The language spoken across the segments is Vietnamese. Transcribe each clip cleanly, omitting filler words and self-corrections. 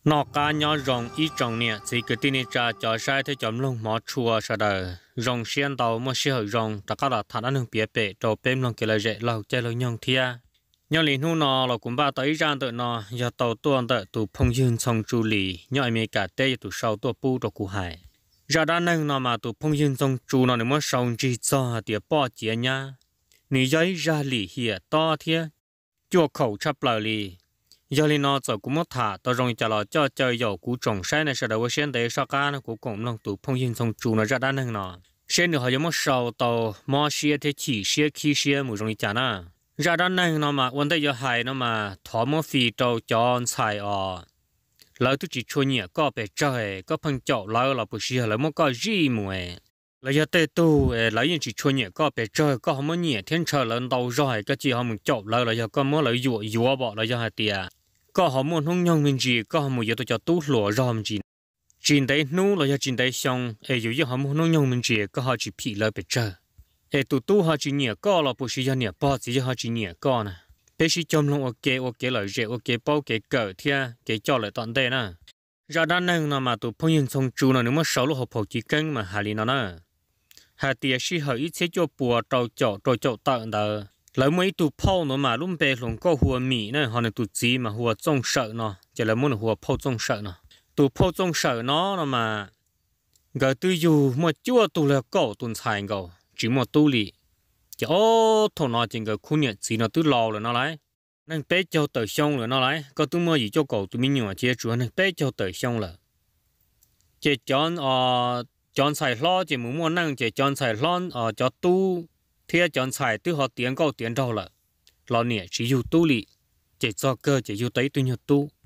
nọ cá nhỏ rồng ít trồng nè chỉ cứ tin cha cho sai thế chấm lông mỏ chua sao đời rồng xiên tàu mua xe hơi rồng ta có là thằng anh hùng bịa bể trâu bém lông kia là dễ lâu chơi lâu nhông thia nhau liền hu nọ là cũng ba tới ra tự nọ giờ tàu tuôn tự tụ phong dương sông chu lì nhau em cả tê tụ sau tụ pu tụ cụ hải ra đã nâng nọ mà tụ phong dương sông chu nọ nếu mà sông chỉ cho tiệt bỏ chia nhá nị giấy ra lì hiệt to thia chua khẩu chắp lời lì giờ li nó giờ cũng mất thả tao rồi trả lời cho chơi dầu cú trồng sai này sẽ đầu先để sao cá nó cũng cũng lòng tụ phong yên xong chú nó ra đan hơn nó先được họ giống một sầu tàu mò xia thế chỉ xia khi xia mùi rồi trả na ra đan hơn nó mà vấn đề giờ hại nó mà thỏ mò phi tàu chọn xài lỡ tôi chỉ chua nhẹ có bể trời có phân chậu lỡ là bữa xia lỡ mò có gì mùi lỡ giờ tê tu lỡ những chỉ chua nhẹ có bể trời có không mò nhẹ thiên trời lỡ đầu rồi cái chỉ họ mình chậu lỡ giờ có mò lỡ dụa dụa bỏ lỡ giờ hại tiệt có họ muốn không nhung mình gì có họ muốn giờ tôi cho tú lúa ròm gì chín đấy nú là giờ chín đấy xong dù giờ họ muốn không nhung mình gì có họ chỉ phì lời bị chờ tu họ chỉ nhẹ có là bữa giờ nhẹ bao chỉ họ chỉ nhẹ có nè bây giờ chôm luôn ok lời dễ ok bao cái cỡ thia cái cho lại toàn đây nè ra đan năng nào mà tụ phong yên xong chú nó nếu mà sáu lúc học chỉ cân mà hà li nó nè hà tiệt sĩ họ ít sẽ cho bùa trâu chậu tận đó lỡ mấy tụ phao nó mà lúc bé luôn có hùa mì nè họ này tụ gì mà hùa trông sợ nó chỉ là muốn hùa phao trông sợ nó tụ phao trông sợ nó mà gỡ tư dù mà chúa tụ là cổ tuần xài gầu chỉ một tu lì chỉ thằng nó chỉ gỡ khu nhiệt gì nó tụ lò rồi nó lấy nên bé cho tờ xong rồi nó lấy có tụ mơ gì cho cổ tụ mình nhỏ chia chúa nên bé cho tờ xong rồi chỉ chọn xài lo chỉ muốn năng chỉ chọn xài lo cho tu thế chọn xài từ họ tiền câu tiền đâu là lo nè chỉ yêu tu lì chỉ cho cơ chỉ yêu tới tu nhiều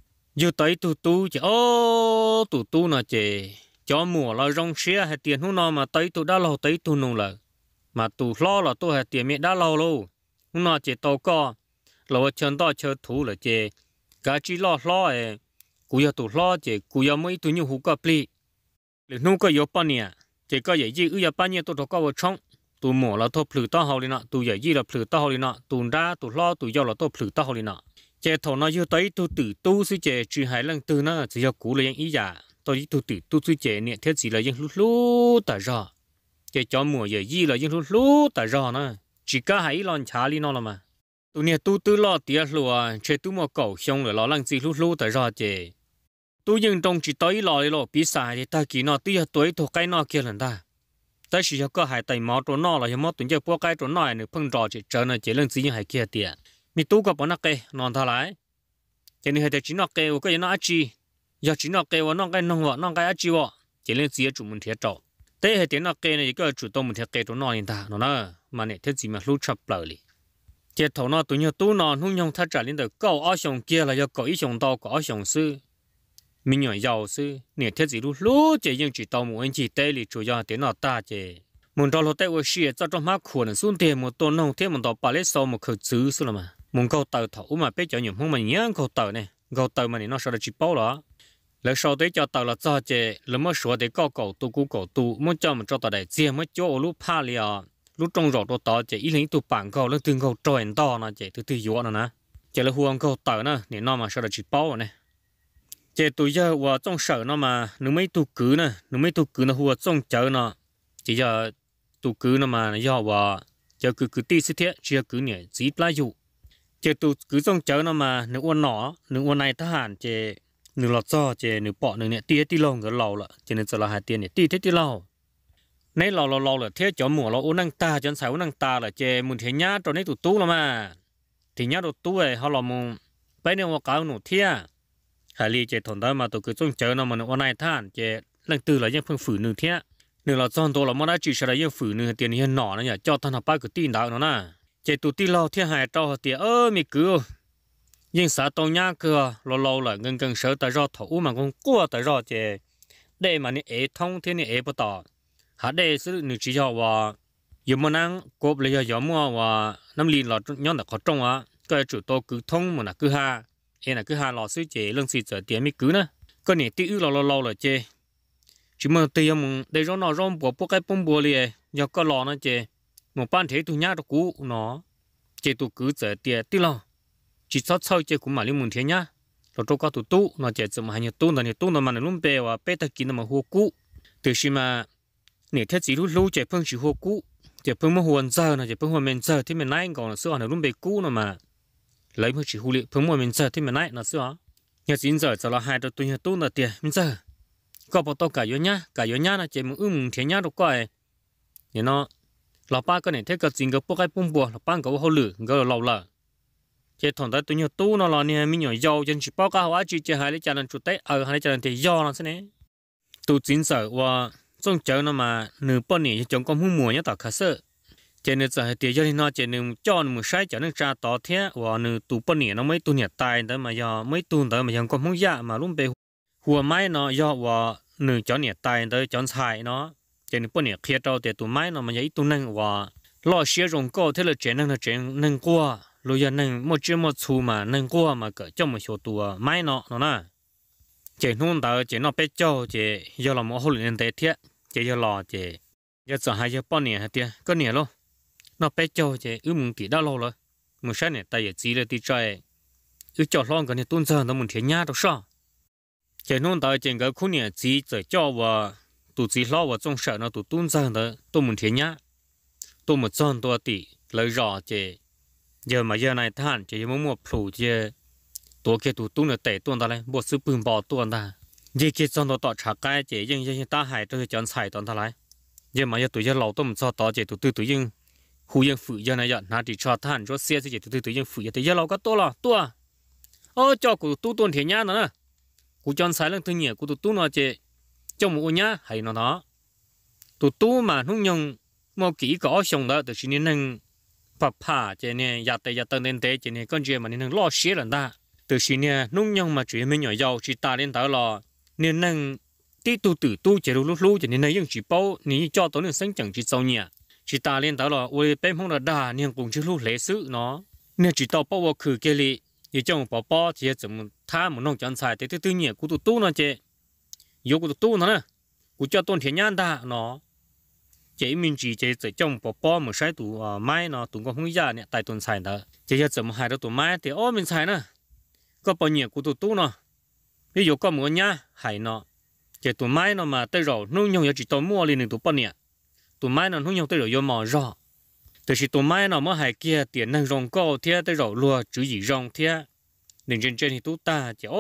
tu chỉ tu nó chỉ cho mùa là rong xe hay tiền hôm nào mà tới tu đã lâu tới tu nung là mà tu lo là tu hay tiền mẹ đã lâu luôn hôm nào chỉ tàu co lâu chân to chơi thú là chỉ cả chỉ lo cú yêu tu lo chỉ cú yêu mấy tu nhiều hú cà pli liền nung có yêu bao nhiêu chỉ có vậy chứ yêu bao nhiêu tu đâu có vào trong tụ mỏ là thôi phử to hậu đi nọ tụ dạy gì là phử to hậu đi nọ tụ ra tụ lo tụ do là thôi phử to hậu đi nọ chế thầu nó yêu tới tụ tử tu sư chế trừ hai lần từ nó chỉ yêu cũ là những ý giả tôi tụ tử tu sư chế nè thế gì là những lú tại rõ chế cho mùa dạy gì là những lú tại rõ nó chỉ có hai lon chả đi nó là mà tụ nè tu tư lo tiệt lùa chế tu mỏ cầu xong rồi lo lăng gì lú tại rõ chế tu nhưng trong chỉ tới lo bị xài thì ta kỳ nó tiệt tuổi thuộc cái nó kia lần ta tại sao có hai tay máu trốn nọ là do máu tuần chơi bua cái trốn nọ này phân trò chỉ chờ này chỉ lên gì hai kia tiền mi tu có bọn nó kê non thà lại cho nên hai tay chỉ nó kê cái nó chi giờ chỉ nó kê và nó cái nông vợ nó cái chi vợ chỉ lên gì chủ mình thiệt trọ thế hai tiếng nó kê này cái chủ động mình thiệt kê trốn nọ này ta nó mà này thế gì mà lúc chập lời đi chỉ thầu nó tụi nhau tu nọ không nhung thắt trả lên được câu ở sòng kia là do câu ít sòng to có ở sòng sư mình nhỏ giàu sư nè thế gì lúc chỉ những chỉ tàu một anh chỉ tây li chủ yếu tiếng nào ta chỉ muốn cho lô tây ở xia cho trong mắt khuẩn xuống tiền một tôn nông thêm một tàu bà lê sau một khẩu chữ xưa mà muốn câu tàu thấu mà bé cho nhiều không mà nhớ câu tàu này câu tàu mà nó sao được chỉ bao đó lấy sau đấy cho tàu là cho chỉ lấy mới số để câu cầu tu muốn cho mình cho tàu đại chia mới cho lúc pha lia lúc trong rổ đồ tàu chỉ ý lính tu bản câu lúc từng câu tròn to nó chỉ từ yếu nó nè chỉ là huang câu tàu nè để nó mà sao được chỉ bao này chế tụi giờ vào trong sở nó mà nếu mấy tụi cứ nó hùa trong chợ nó chỉ giờ tụi cứ nó mà giờ vào giờ cứ ti xí thế chưa cứ nhỉ chỉ lại dụ chế tụi cứ trong chợ nó mà nếu quân này ta hẳn chế nếu lọt cho chế nếu bỏ nếu nhẹ tia ti lâu cái lâu là chế nên giờ là hai tiền nhẹ ti thế ti lâu nãy lâu là thế cho mùa lo uốn năng ta cho uốn năng ta là chế muốn thế nhá cho nên tụi tú là mà thì nhá tụi tú ấy họ là muốn bây giờ họ cáo nụ thia hải ly chế thôn đó mà tụi cứ trong chợ nó mà nó này than chế lần từ là những phương phử nương thế nương là chọn tôi là món đã chỉ là những phử nương tiền hiện nọ nó nhỉ cho thằng học bài cứ tin đạo nó nè chế tụi tin lo thế hải trao tiền mi cứ nhưng xã tông nhá cơ lâu là ngân sợ tại do thủ mà con cua tại do chế để mà ni ế thông thế ni ế bắt tỏ hả để sự nương chỉ cho và dùng mà năng cốp lấy giờ mua và năm lìn là nhóm là có trong á cái chủ tôi cứ thông mà là cứ ha em là cứ hà lò xứ chế lưng xịt giờ tiền mới cứ nữa có nè tí lâu là chế chỉ mà tiền mình để cho nó rong bộ cái bông bùa liền giờ có lò nó chế một ban thế tụi nhá nó cũ nó chế tụi cứ giờ tiền tí lo chỉ sót sau chế cũng mà liên muốn thế nhá rồi tôi có tụ tu nó chỉ chậm hay nhiều tu nó mà nó luôn bè và bé ta kín nó mà hô cũ từ khi mà nè thế chỉ lúc chỉ phương chỉ hô cũ chỉ phương mà huồn giờ nó chỉ phương huồn mình giờ thì mình nãy còn là xưa nó luôn bè cũ nó mà lấy phương chỉ hô liệu phương huồn mình giờ thì mình nãy nó xưa nhà chính giờ cho là hai đứa tôi nhà tu là tiền mình giờ có bao tao cả yếu nhá là chỉ một thiên nhá đâu coi thì nó là ba cái này thế cái chính cái bốc cái bung bùa là ba cái hậu lử cái là lâu lợ chỉ thằng đó tôi nhà tu nó là nè mình nhỏ giàu chân chỉ bao cái hóa chỉ hai lấy cho nên chút tết hai cho nên thì do nó thế này tu chính giờ và trong chợ nó mà nửa bao nhiêu trong con hung mùa nhá tao khá sợ cho nên giờ thì cho nên nó chỉ nửa cho nửa sai cho nên ra tao thế và nửa tu bao nhiêu nó mới tu nhiệt tài đó mà giờ mới tu đó mà giờ con hung dạ mà luôn bị hùa máy nó do và nửa cho nhiệt tài đó chọn xài nó cho nên bao nhiêu kia trâu thì tu máy nó mà giờ ít tu năng và lo xía rồng co thế là chuyện năng qua rồi giờ năng một chiếc một xu mà năng qua mà cỡ trong một số tua máy nó nè chỉ nôn tờ chỉ nó bé cho chỉ giờ là một hồi lên tết thiệt chỉ giờ lò chỉ giờ sợ hai giờ bao nhiêu hả tia có nhiều luôn nó bé cho chỉ muốn tỷ đã lâu rồi một sáng này tay chỉ là tí chơi cho lon cái này tuôn giờ nó muốn thiệt nhá đâu sao chỉ nôn tờ chỉ cái khu này chỉ cho và tụi chỉ lo và trong sợ nó tụi tuôn giờ đó tụi muốn thiệt nhá tụi một son tụi tỷ lấy rõ chỉ giờ này than chỉ muốn mua phụ chỉตัวแค่ตัวเนี่ยแต่ตัวอะไรบทซื้อปืนบอตัวน่ะยี่แค่จอนตัวต่อฉากใกล้เจยังตาหายตัวจอนใส่ตอนเท่าไรยังมาตัวยังเราต้องมันชอบต่อเจตัวยังหูยังฝืนยังไงนาดีชอบท่านรถเสียสิเจตัวยังฝืนแต่ยังเราก็ตัวเจ้ากูตัวเทียนยานะกูจอนใส่เรื่องตัวเนี่ยกูตัวน่ะเจเจ้าหมูเนี่ยให้nó đóตัวมานุ่งยังมอกี่ก็ส่งได้แต่ชิ้นนี้นึงผ่าเจเนี่ยอยากแต่เน้นเตเจเนี่ยก็เจมันนี่นึงล่อเสียหลังได้từ khi nè nung nhung mà chuyện mình nhỏ giàu chỉ ta lên tới là nên năng tí tu chỉ lúc chỉ nên năng chỉ bao ní cho tôi nên sinh chẳng chỉ giàu nhẹ chỉ ta lên tới là ôi bên không là đà nên cũng chỉ lúc lễ sự nó nên chỉ tao bao khử kia li chỉ trong bao chỉ怎他们弄讲菜对nhẹ của tu nó chứ yếu của tu nó nè của cho tôn thiện nhàn ta nó chỉ mình chỉ trong bao một sai tụ mai nó tụ có không ra nè tại tuần xài đó chỉ怎hai đó tụ mai thì mình xài nè có bao nhiêu của tụi nó ví dụ có mua nhá hay nó chỉ tụi máy nó mà tới rồi nung nhung chỉ tụi mua liền tụi bao nhiêu tụi máy nó nung nhung tới rồi vô mò rõ từ khi tụi máy nó mới hay kia tiền năng rong cao thế tới rồi lùa chữ gì rong thế nên trên thì tụi ta chỉ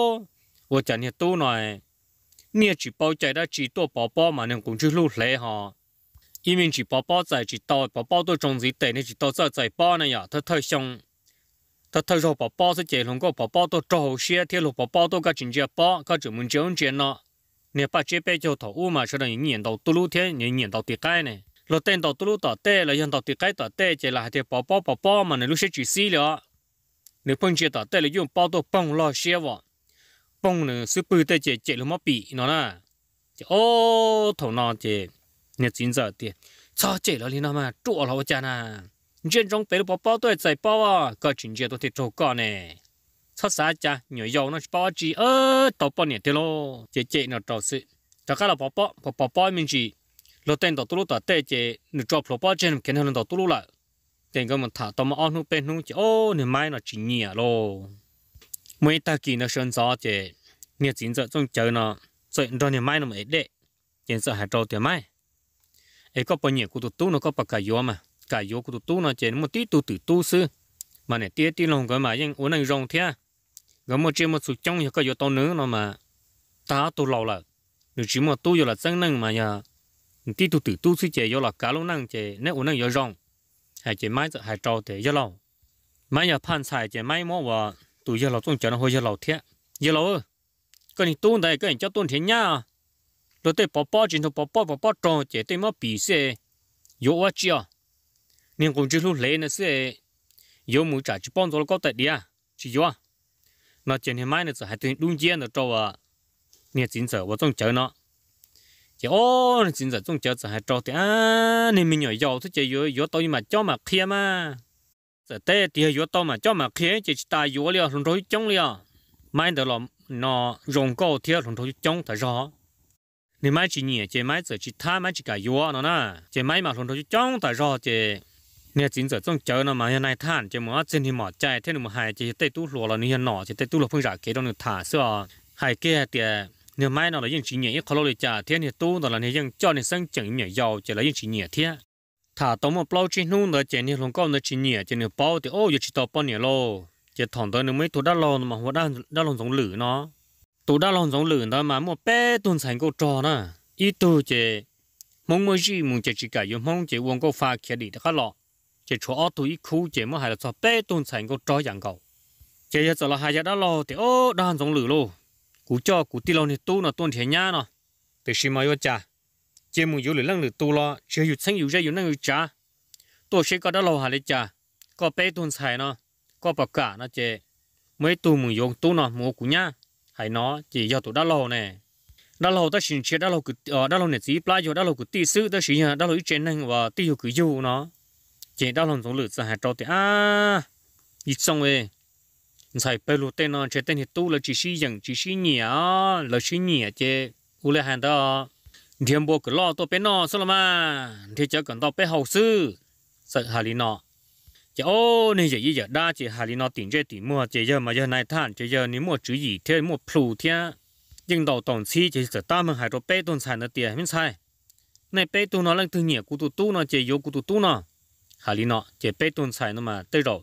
tôi chẳng như tụi này nia chỉ bao chạy đã chỉ tụi bao mà nên cũng chưa lúc lẽ họ ý mình chỉ bao chạy chỉ tao bao tôi trồng gì tệ nên chỉ tao chạy bao này à thôi xong ta thấy rồi bảo sẽ chạy không có bảo tôi trâu xe theo lúc bảo tôi cái chuyện gì bảo cái chuyện mình chơi chuyện nó nè bà chế bé cho thầu mà cho nên nhìn đầu tu lú thế nhìn đầu tiệt cái này rồi tên đầu tu lú tỏ tê là nhìn đầu tiệt cái tỏ tê chỉ là thì bảo mà này lúc sẽ chỉ xí rồi nếu phân chia tỏ tê là dùng bảo tôi bông lo xe vào bông này sư bự tê chạy lúc mà bị nó nè thầu nó chạy nè chín giờ thì sao chạy là liên mà trụ là cha nè trên trong bé bảo tôi chạy bảo cái chuyện gì tôi thì trâu con này sao sao cha nhiều dầu nó bảo chỉ tàu bao nhiêu tiền lo chạy nó trâu sự tất cả là bảo mình chỉ lo tên tàu tu tàu tê chạy nó trâu bảo trên cái nó tàu tu lại tên cái mình thả tàu mà ăn hút bên hút chỉ này mai nó chỉ nhẹ lo mấy ta kỳ nó sơn gió chạy nhiều chính giờ trong chờ nó rồi rồi này mai nó mới để chính giờ hai trâu tiền mai ấy có bao nhiêu của tụi nó có bao cả gió mà cả yếu của tụi nó chỉ một tí tu sư mà này tí lòng cái mà nhưng uống này rong thế cái một chiếc một số trong thì có yếu tao nữa nó mà ta tu lâu là được chỉ một tu yếu là chân năng mà nhà tí tu sư chỉ yếu là cả lúc năng chỉ nếu uống này yếu rong hay chỉ máy hai trâu thì yếu lâu máy nhà phan xài chỉ máy mỏ và tụi yếu lâu trong chợ nó hơi yếu lâu thế yếu lâu cái này tu này cái này cho tu thế nhá rồi tới bỏ chỉ thôi bỏ tròn chỉ tới mất bị xe yếu quá chưa nên cũng chưa lúc lễ nữa sẽ yếu mũi trả chỉ幫助có tại đi à chỉ yếu nó trên hiện mai nữa sẽ hay từ đúng gian được cho nè chính giờ và trong chợ nó chỉ chính giờ trong chợ sẽ hay cho thì nên mình nhỏ giàu thôi chỉ yếu tôi mà cho mà kia mà giờ té thì yếu tôi mà cho mà kia chỉ ta yếu liền không thôi chống liền mai được là nó rong cao thiệt không thôi chống tại rõ nên mai chỉ nhẹ chỉ mai giờ chỉ tha mai chỉ cả yếu nó nè chỉ mai mà không thôi chống tại rõ chỉ nè chính giờ trong chờ nó mà hiện nay than chỉ muốn trên thì mỏ chạy thế mà hai chỉ tây tú lúa là nè nọ chỉ tây tú lúa phong giả kế đó nè thả xưa hai kia thì nè mai nó là những chỉ nhẹ khó lôi trả thế nè tú đó là nè những cho nè sang chẳng nhẹ giàu chỉ là những chỉ nhẹ thế thả tao một bao trên nung đó chỉ nè lòng con nó chỉ nhẹ chỉ nè bao thì ô giờ chỉ tao bao nhẹ lô chỉ thằng đó nè mấy tú đá lò mà hoa đá lò giống lử nó tú đá lò giống lử đó mà một bé tuần thành câu trò nè ít tu chỉ mong mới gì mong chỉ cả dùng mong chỉ uống câu pha kia đi đó khác lọ chỉ cho ở tuổi khu chỉ mới hay là cho bé tuần thành câu trò dạng cầu chỉ giờ là hai giờ đá lò thì ô đá giống lử lô cú cho cú ti lò này tu nó tuần thiệt nhá nó từ khi mà yêu cha chỉ muốn yêu lử lăng lử tu lo chỉ yêu sinh yêu ra yêu năng yêu cha tôi sẽ có đá lò hay là cha có bé tuần thành nó có bạc cả nó chỉ mấy tu muốn dùng tu nó mua cú nhá hay nó chỉ do tụ đá lò này đá lò ta xin chết đá lò cứ đá lò này chỉ plai cho đá lò cứ ti sư ta xin đá lò ít trên năng và ti yêu cứ yêu nó chỉ đá lò giống lử ra hai trâu thì ít xong rồi sai bê lô tên nó chỉ tên thì tu là chỉ xí dần chỉ xí nhẹ là xí nhẹ chứ u lê hàng đó thiềm bộ cứ lo tôi bé nó sao mà thì chỉ cần tao bé hậu sư sợ hà lý nó chỉ ô này giờ đa chỉ hà lý nó tiền chơi tiền mua chỉ giờ mà giờ này than chỉ giờ nếu mua chữ gì thế mua plu thế nhưng đầu tổng chi chỉ sợ ta mình hay đồ bé tuần sản nó tiền không sai này bé tuần nó là thứ nhẹ của tu nó chỉ yếu của tu nó hà lý nó chỉ bé tuần sản nó mà tới rồi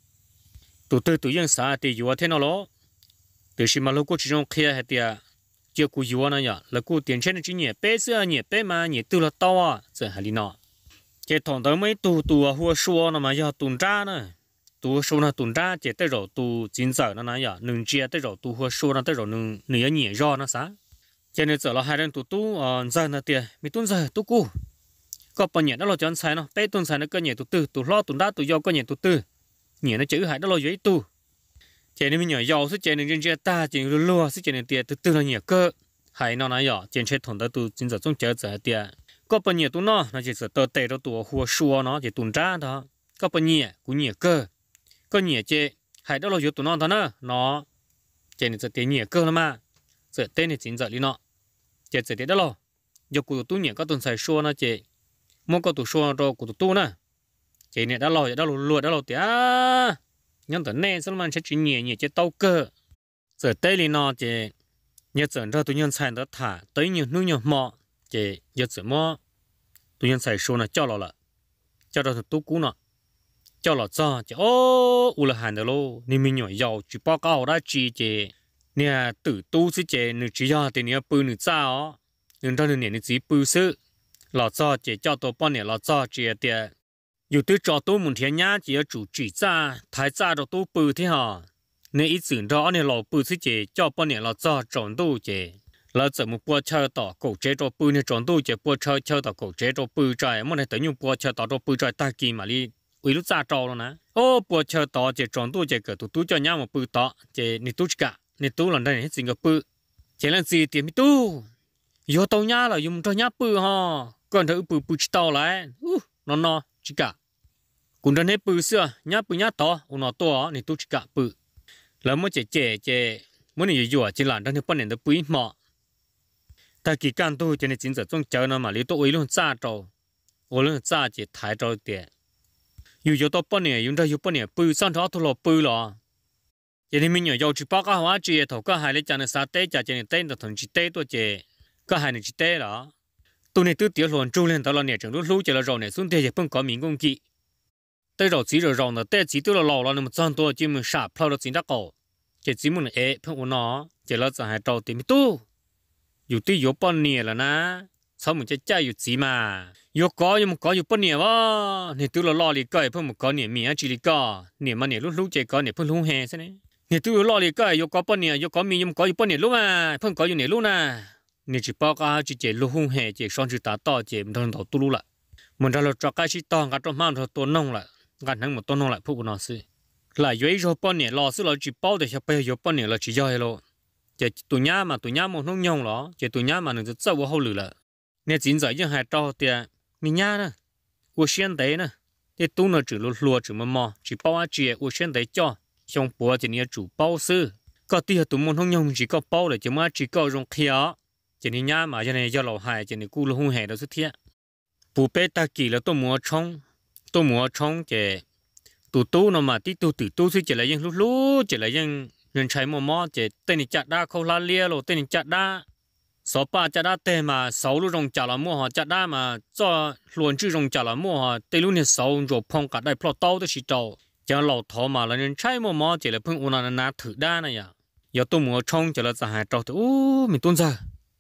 tụi dân xã thì yếu thế nào đó từ khi mà lúc cô chỉ trong kia hay tiệt chưa cô yếu nữa nhở là cô tiền trên chỉ nhẹ bé mà nhẹ từ là to à giờ hà lý nó chỉ thằng đó mấy tụ hoa xua nó mà giờ tuần tra nữa tụ xua nó tuần tra chỉ tới rồi tụ chính giờ nó nói giờ nương chia tới rồi tụ hoa xua nó tới rồi nương nửa nhẹ do nó sao cho nên giờ là hai đứa tụ giờ nó tiệt mi tuần giờ tụ cô có bao nhiêu đó là chọn sai nó bé tuần sai nó có nhẹ tụ lo tuần tra tụ do có nhẹ tụ tư nhẹ nó chữ hại đó là giấy tụ chỉ nên mình nhỏ giàu sức chỉ nên trên chia ta chỉ lúa sức chỉ nên tiệt tụ tư là nhẹ cơ hay nó nói giờ trên chế thằng đó tụ chính giờ trong chờ giờ tiệt có bao nhiêu tụ nó chỉ sợ tơ tê đó tụ hoa xua nó chỉ tuần tra đó có bao nhiêu cũng nhiều cơ có nhiều chế hay đó là yếu tụ nó đó nó chỉ nên giờ tiền nhiều cơ mà giờ tên này chính giờ đi nó chỉ giờ tiền đó lo giờ cụ tụ nhiều có tuần xài xua nó chỉ mua có tụ xua rồi cụ tụ nè chỉ này đó lo lùa đó lo tiền nhưng tận này sao mà sẽ chỉ nhiều chế tàu cơ giờ tên đi nó chỉ nhớ giờ ra tụ nhân xài đó thả tới nhiều nuôi nhiều mỏ chỉ giờ giờ mỏ tụi nhân xài xô nó cho nó là cho nó thật tú cú nó cho nó cho chỉ ô là hàng đó lô nên mình nhỏ giàu chỉ bao cao đã chỉ nè tự tu chứ chỉ nửa chỉ do thì nè bự nửa sao nửa trong nửa chỉ bự sự lọ cho chỉ cho tôi bao nè lọ cho chỉ để dù tôi cho tôi muốn thiên nhá chỉ chủ chỉ ra thái ra được tôi bự thế hả nè ít chuyện đó nè lọ bự chứ chỉ cho bao nè lọ cho tròn tu chỉ là giờ một bữa chơi tỏ cổ chế cho bự này tròn tu chỉ bữa chơi tỏ cổ chế cho bự trái mà này tới nhiều bữa chơi tỏ cho bự trái ta kỳ mà đi uy lúc ra trâu luôn á ô bữa chơi tỏ chỉ tròn tu chỉ cái tu cho nhau một bự tỏ chỉ ni tu cả ni tu lần đây hếtสิ่งcái bự chỉ là gì thì mi tu vô tàu nhá là dùng cho nhá bự ha còn thử bự tàu lại nó chỉ cả cũng đơn hết bự xưa nhá tỏ nó to ni tu chỉ cả bự là mới chỉ mới này vừa chỉ làm đơn hết bao nhiêu đó bự mỏ ta kỳ can tu cho nên chính giờ trong chờ nó mà lấy tôi uy luôn ra trâu uy luôn ra chỉ thái trâu tiền dù tôi bao nhiêu dùng ra bao nhiêu bự sang đó tôi lo bự lo cho nên mình nhiều chỉ bao cái hóa chỉ thầu cái hai lấy cho nên sao tết cho nên tết nó thằng chỉ tết tôi chỉ cái hai này chỉ tết đó tôi này tôi tiếc luôn trâu lên đó là nè chẳng lúc chỉ là rồi này xuống tiền không có miếng công kỵ tết rồi chỉ rồi nó tết chỉ tôi là lò nó mà sang tôi chỉ mình sạp phao nó chỉ đã cổ chỉ mình không nó chỉ là hai trâu tiền tuอยู่ที่อยู่ปนเนี่ยแล้วนะเขาเหมือนจะใจอยู่จีมาอยู่ก็ยังมันก็อยู่ปนเนี่ยวะเนี่ยตัวล่อลีก็เพิ่งมันก็เนี่ยมีอาชีพก็เนี่ยมันเนี่ยลูกเจก็เนี่ยเพิ่งลุงแห่ใช่ไหมเนี่ยตัวล่อลีก็อยู่ก็ปนเนี่ยอยู่ก็มียังก็อยู่ปนเนี่ยลูกอ่ะเพิ่งก็อยู่เนี่ยลูกนะเนี่ยจีป้าก็จีเจลูกแห่เจซ้อนจีตาต่อเจมันต้องต่อตู้ลูกละมันเราจะใกล้ชิดต่อกันต้องมาตัวน้องละกันทั้งหมดตัวน้องละพวกน้องสิหลายอยู่อยู่ปนเนี่ยรอสิเราจีป้าแต่จะไปอยู่ปนเนี่ยเราจีย่อยโลchỉ tụi nhá mà không nhông đó chỉ tụi nhá mà nó rất sâu vào hậu lửa là nên chính giờ những hai trò thì mình nhá nè u xuyên đấy nè thì tu nó chỉ lùa chỉ mà mò chỉ bao chỉ u xuyên đấy cho xong bữa thì nhiều chủ bao sư có tiền tụi mình không nhông chỉ có bao để chỉ mà chỉ có dùng kia chỉ nên nhá mà cho nên do lầu hại chỉ nên cú lù hung hề đó xuất hiện bù bê ta kỳ là tôi mua trong tôi mua trong chế tu nó mà tí tu từ tu suy chế là những lúc chế là những nhân trái mò chế tên này chặt đa khâu la lia rồi tên này chặt đa số ba chặt đa tên mà sáu lúc rong chặt là mua họ chặt đa mà cho luôn chữ rong chặt là mua họ tên lúc này sáu rồi phong cả đại plot tàu đó chỉ trâu cho lẩu thò mà là nhân trái mò chế là phun uốn nà thử đa này à giờ tôi mua trong chế là giả hại trâu thì mình tuân ra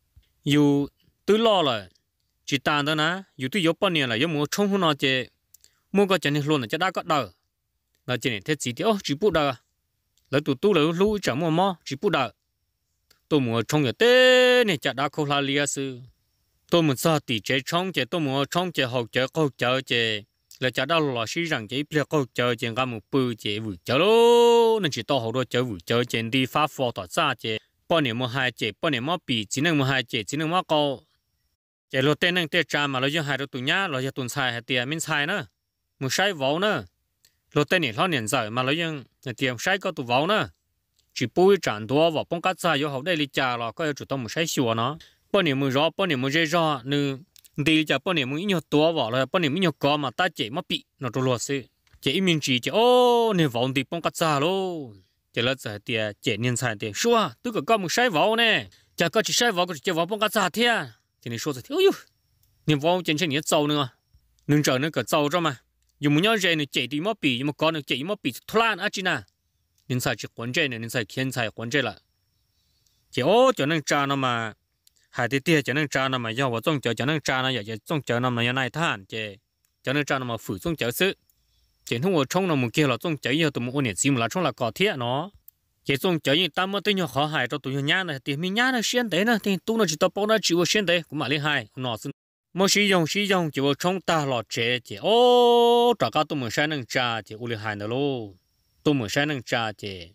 dù tôi lo rồi chỉ tàn đó nè dù tôi yếu bao nhiêu là yếu mua trong hôm nào chế mua cái chân luôn là chặt đa có đầu là chế này thế gì thì chỉ bút đầu lấy tu là lú chẳng mò chỉ bút đầu tôi mua trong cái tê này chặt đá khâu la lia sư tôi muốn sao tỷ chế trong chế tôi mua trong chế hậu chế câu chế chế là chặt đá lò xí rằng chế bia câu chế chế cái một bự chế vừa chế lô nên chỉ to hậu đôi chế vừa chế chế đi phát phò tỏ ra chế bao nhiêu mua hai chế bao nhiêu mua bì chỉ nên mua hai chế chỉ nên mua câu chế lô tên nên tên trà mà lo cho hai đôi tụi nhá lo cho tụi xài hay tiền mình xài nữa mua sai vấu nữa lô tên này lo年giờ mà lo cho tiền sai có tụi vấu nữa chỉ bôi tràn đua vào bông cát ra, học đây li trà là có chủ động một sai sửa nó, bao nhiêu mua rõ, bao nhiêu mua dễ rõ, nữa đi chả bao nhiêu mua ít nhiều đua vào là bao nhiêu ít nhiều có mà ta chỉ mà bị nó trôi lọt xí, chỉ mình chỉ ô nên vào đi bông cát ra luôn, chỉ là giờ thì chỉ nhân sản thì xua, tôi có một sai vào nè, chả có chỉ sai vào có chỉ vào bông cát ra thế, thì nên xua thì ôi, nên vào trên trên nhiệt dầu nữa, nên trở nên cái dầu cho mà, dùng một nhau dễ này chỉ đi mà bị, nhưng mà có này chỉ mà bị thoát á chứ nè. nhân sai chỉ quan trọng này nhân sai thiên sai quan trọng là chỉ cho nên cha nó mà hai tí tia cho nên cha nó mà do vào trong chợ cho nên cha nó giờ trong chợ nó mà này than chỉ cho nên cha nó mà phủ trong chợ sự chỉ không ở trong nó một kia là trong chợ giờ tụi mình gì mà là trong là cỏ thiệt nó chỉ trong chợ như ta mới tới nhỏ khó hại cho tụi nhá này thì mình nhá nó xuyên đấy nè thì tụi nó chỉ tao bao nó chịu xuyên đấy cũng mà liên hai nó xin mỗi sử dụng chỉ vào trong ta là chế chỉ trả cả tụi mình sai nên cha chỉ u liên hai nữa luôn tôi muốn sai năng trả chế,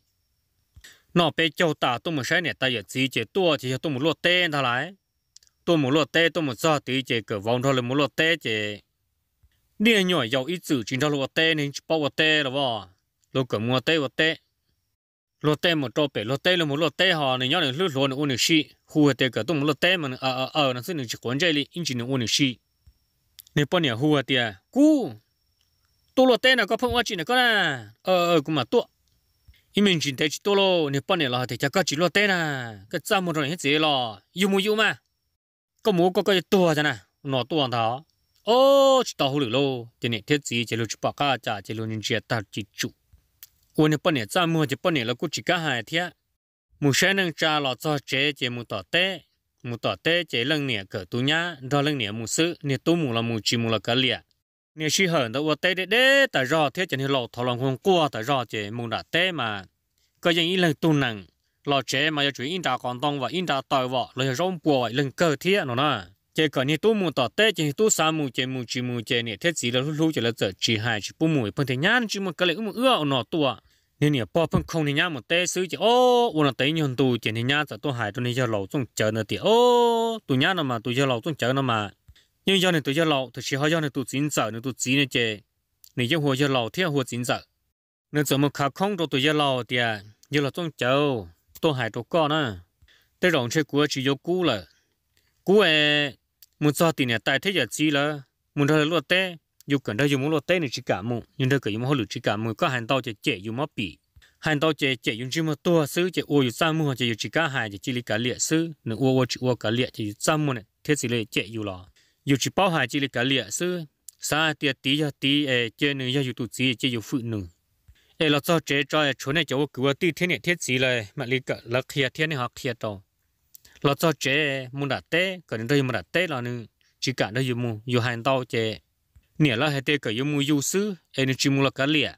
nó bị châu ta tôi muốn sai này ta giờ chỉ chế tua chỉ tôi muốn lót tên thà lại, tôi muốn lót tên tôi muốn sao tí chế cỡ vòng thôi là muốn lót tên chế, điên nhỏ giàu ít chữ chỉ thà lót tên nên bao lót tên là vợ, lót cỡ mua tên lót tên một trâu bể lót tên là muốn lót tên họ này nhớ là lướt luôn uốn được xí, hùa tên cỡ tôi muốn lót tên mà nó sẽ được chỉ quan trọng là in chỉ được uốn được xí, này bao nhiêu hùa tiền cú tôi lót tên là có phong hoa chỉ là có nè cũng mà tôi mình chỉ thấy chỉ tôi lo nếu bao nhiêu là thì chắc có chỉ lót tên à cái trăm một rồi hết gì lo yêu mà có mua có cái tua cho nè nó tua đó chỉ tao hú lử lô thì này thiết gì chỉ lo chỉ bạc cả chả chỉ lo những chuyện ta chỉ chủ nếu bao nhiêu trăm mua chỉ bao nhiêu là cũng chỉ cả hai thế mua xe nâng cha là cho chế chỉ mua tỏ té chỉ lần nè cỡ tu nhá đó lần nè mua sữa nè tu mua là mua chỉ mua là cả liệt nếu chỉ hở đó té đế tại do thế cho nên lọ thọ lòng không qua tại do chỉ muốn đã té mà có những lần tu nặng lọ chế mà chủ in đã còn tông và in đã tỏi vỏ rồi rong bùa lần cơ thế nó nè chỉ còn như tu muốn tỏ té chỉ tu sa mua chỉ mua này thế gì là lúc chỉ là giờ chỉ hai chỉ bu mua phần thế nhán chỉ một cái lệ một ưa nó tua nên nè bỏ phần không thì nhá một té xứ chỉ nó té nhon tu chỉ thì nhá giờ tu hai tu này giờ lẩu trong chợ nữa thì tu nhá nó mà tu giờ lẩu trong chợ nó mà nhưng do này tụi giờ lẩu thì chỉ hỏi do này tụi chín giờ này tụi chín này chơi này giờ hồ giờ lẩu thì hồ chín giờ nên giờ mà khá không tụi giờ lẩu thì giờ là trong chậu tôi hai tụi con á tới rộng chơi cua chỉ vô cú là cú muốn cho tiền này tại thế giờ chi là muốn thôi lúa té dù cần đây dù muốn lúa té này chỉ cả một nhưng đây cần dùng lúa chỉ cả một có hành tàu chạy dùng mót bì hành tàu chạy dùng chỉ một tua xứ chạy ô dùng sam mua chạy dùng chỉ cả hai chỉ lý cả liệt xứ nữa ô chỉ ô cả liệt chỉ sam mua này thế gì lấy chạy dùng lò dù chỉ bao hai chỉ là cả liệt sư sa tiệt tí chơi nữ giờ dù tụt gì chơi dù phụ nữ là cho chơi cho chỗ này chỗ cứ tí thế này thiết gì là mà lý cả là kia thế này họ kia đâu là cho chơi muốn đặt té còn đây muốn đặt té là nữ chỉ cả đây dù mua dù hàng tàu chơi nè là hai té cả dù mua dù sư nên chỉ mua là cả liệt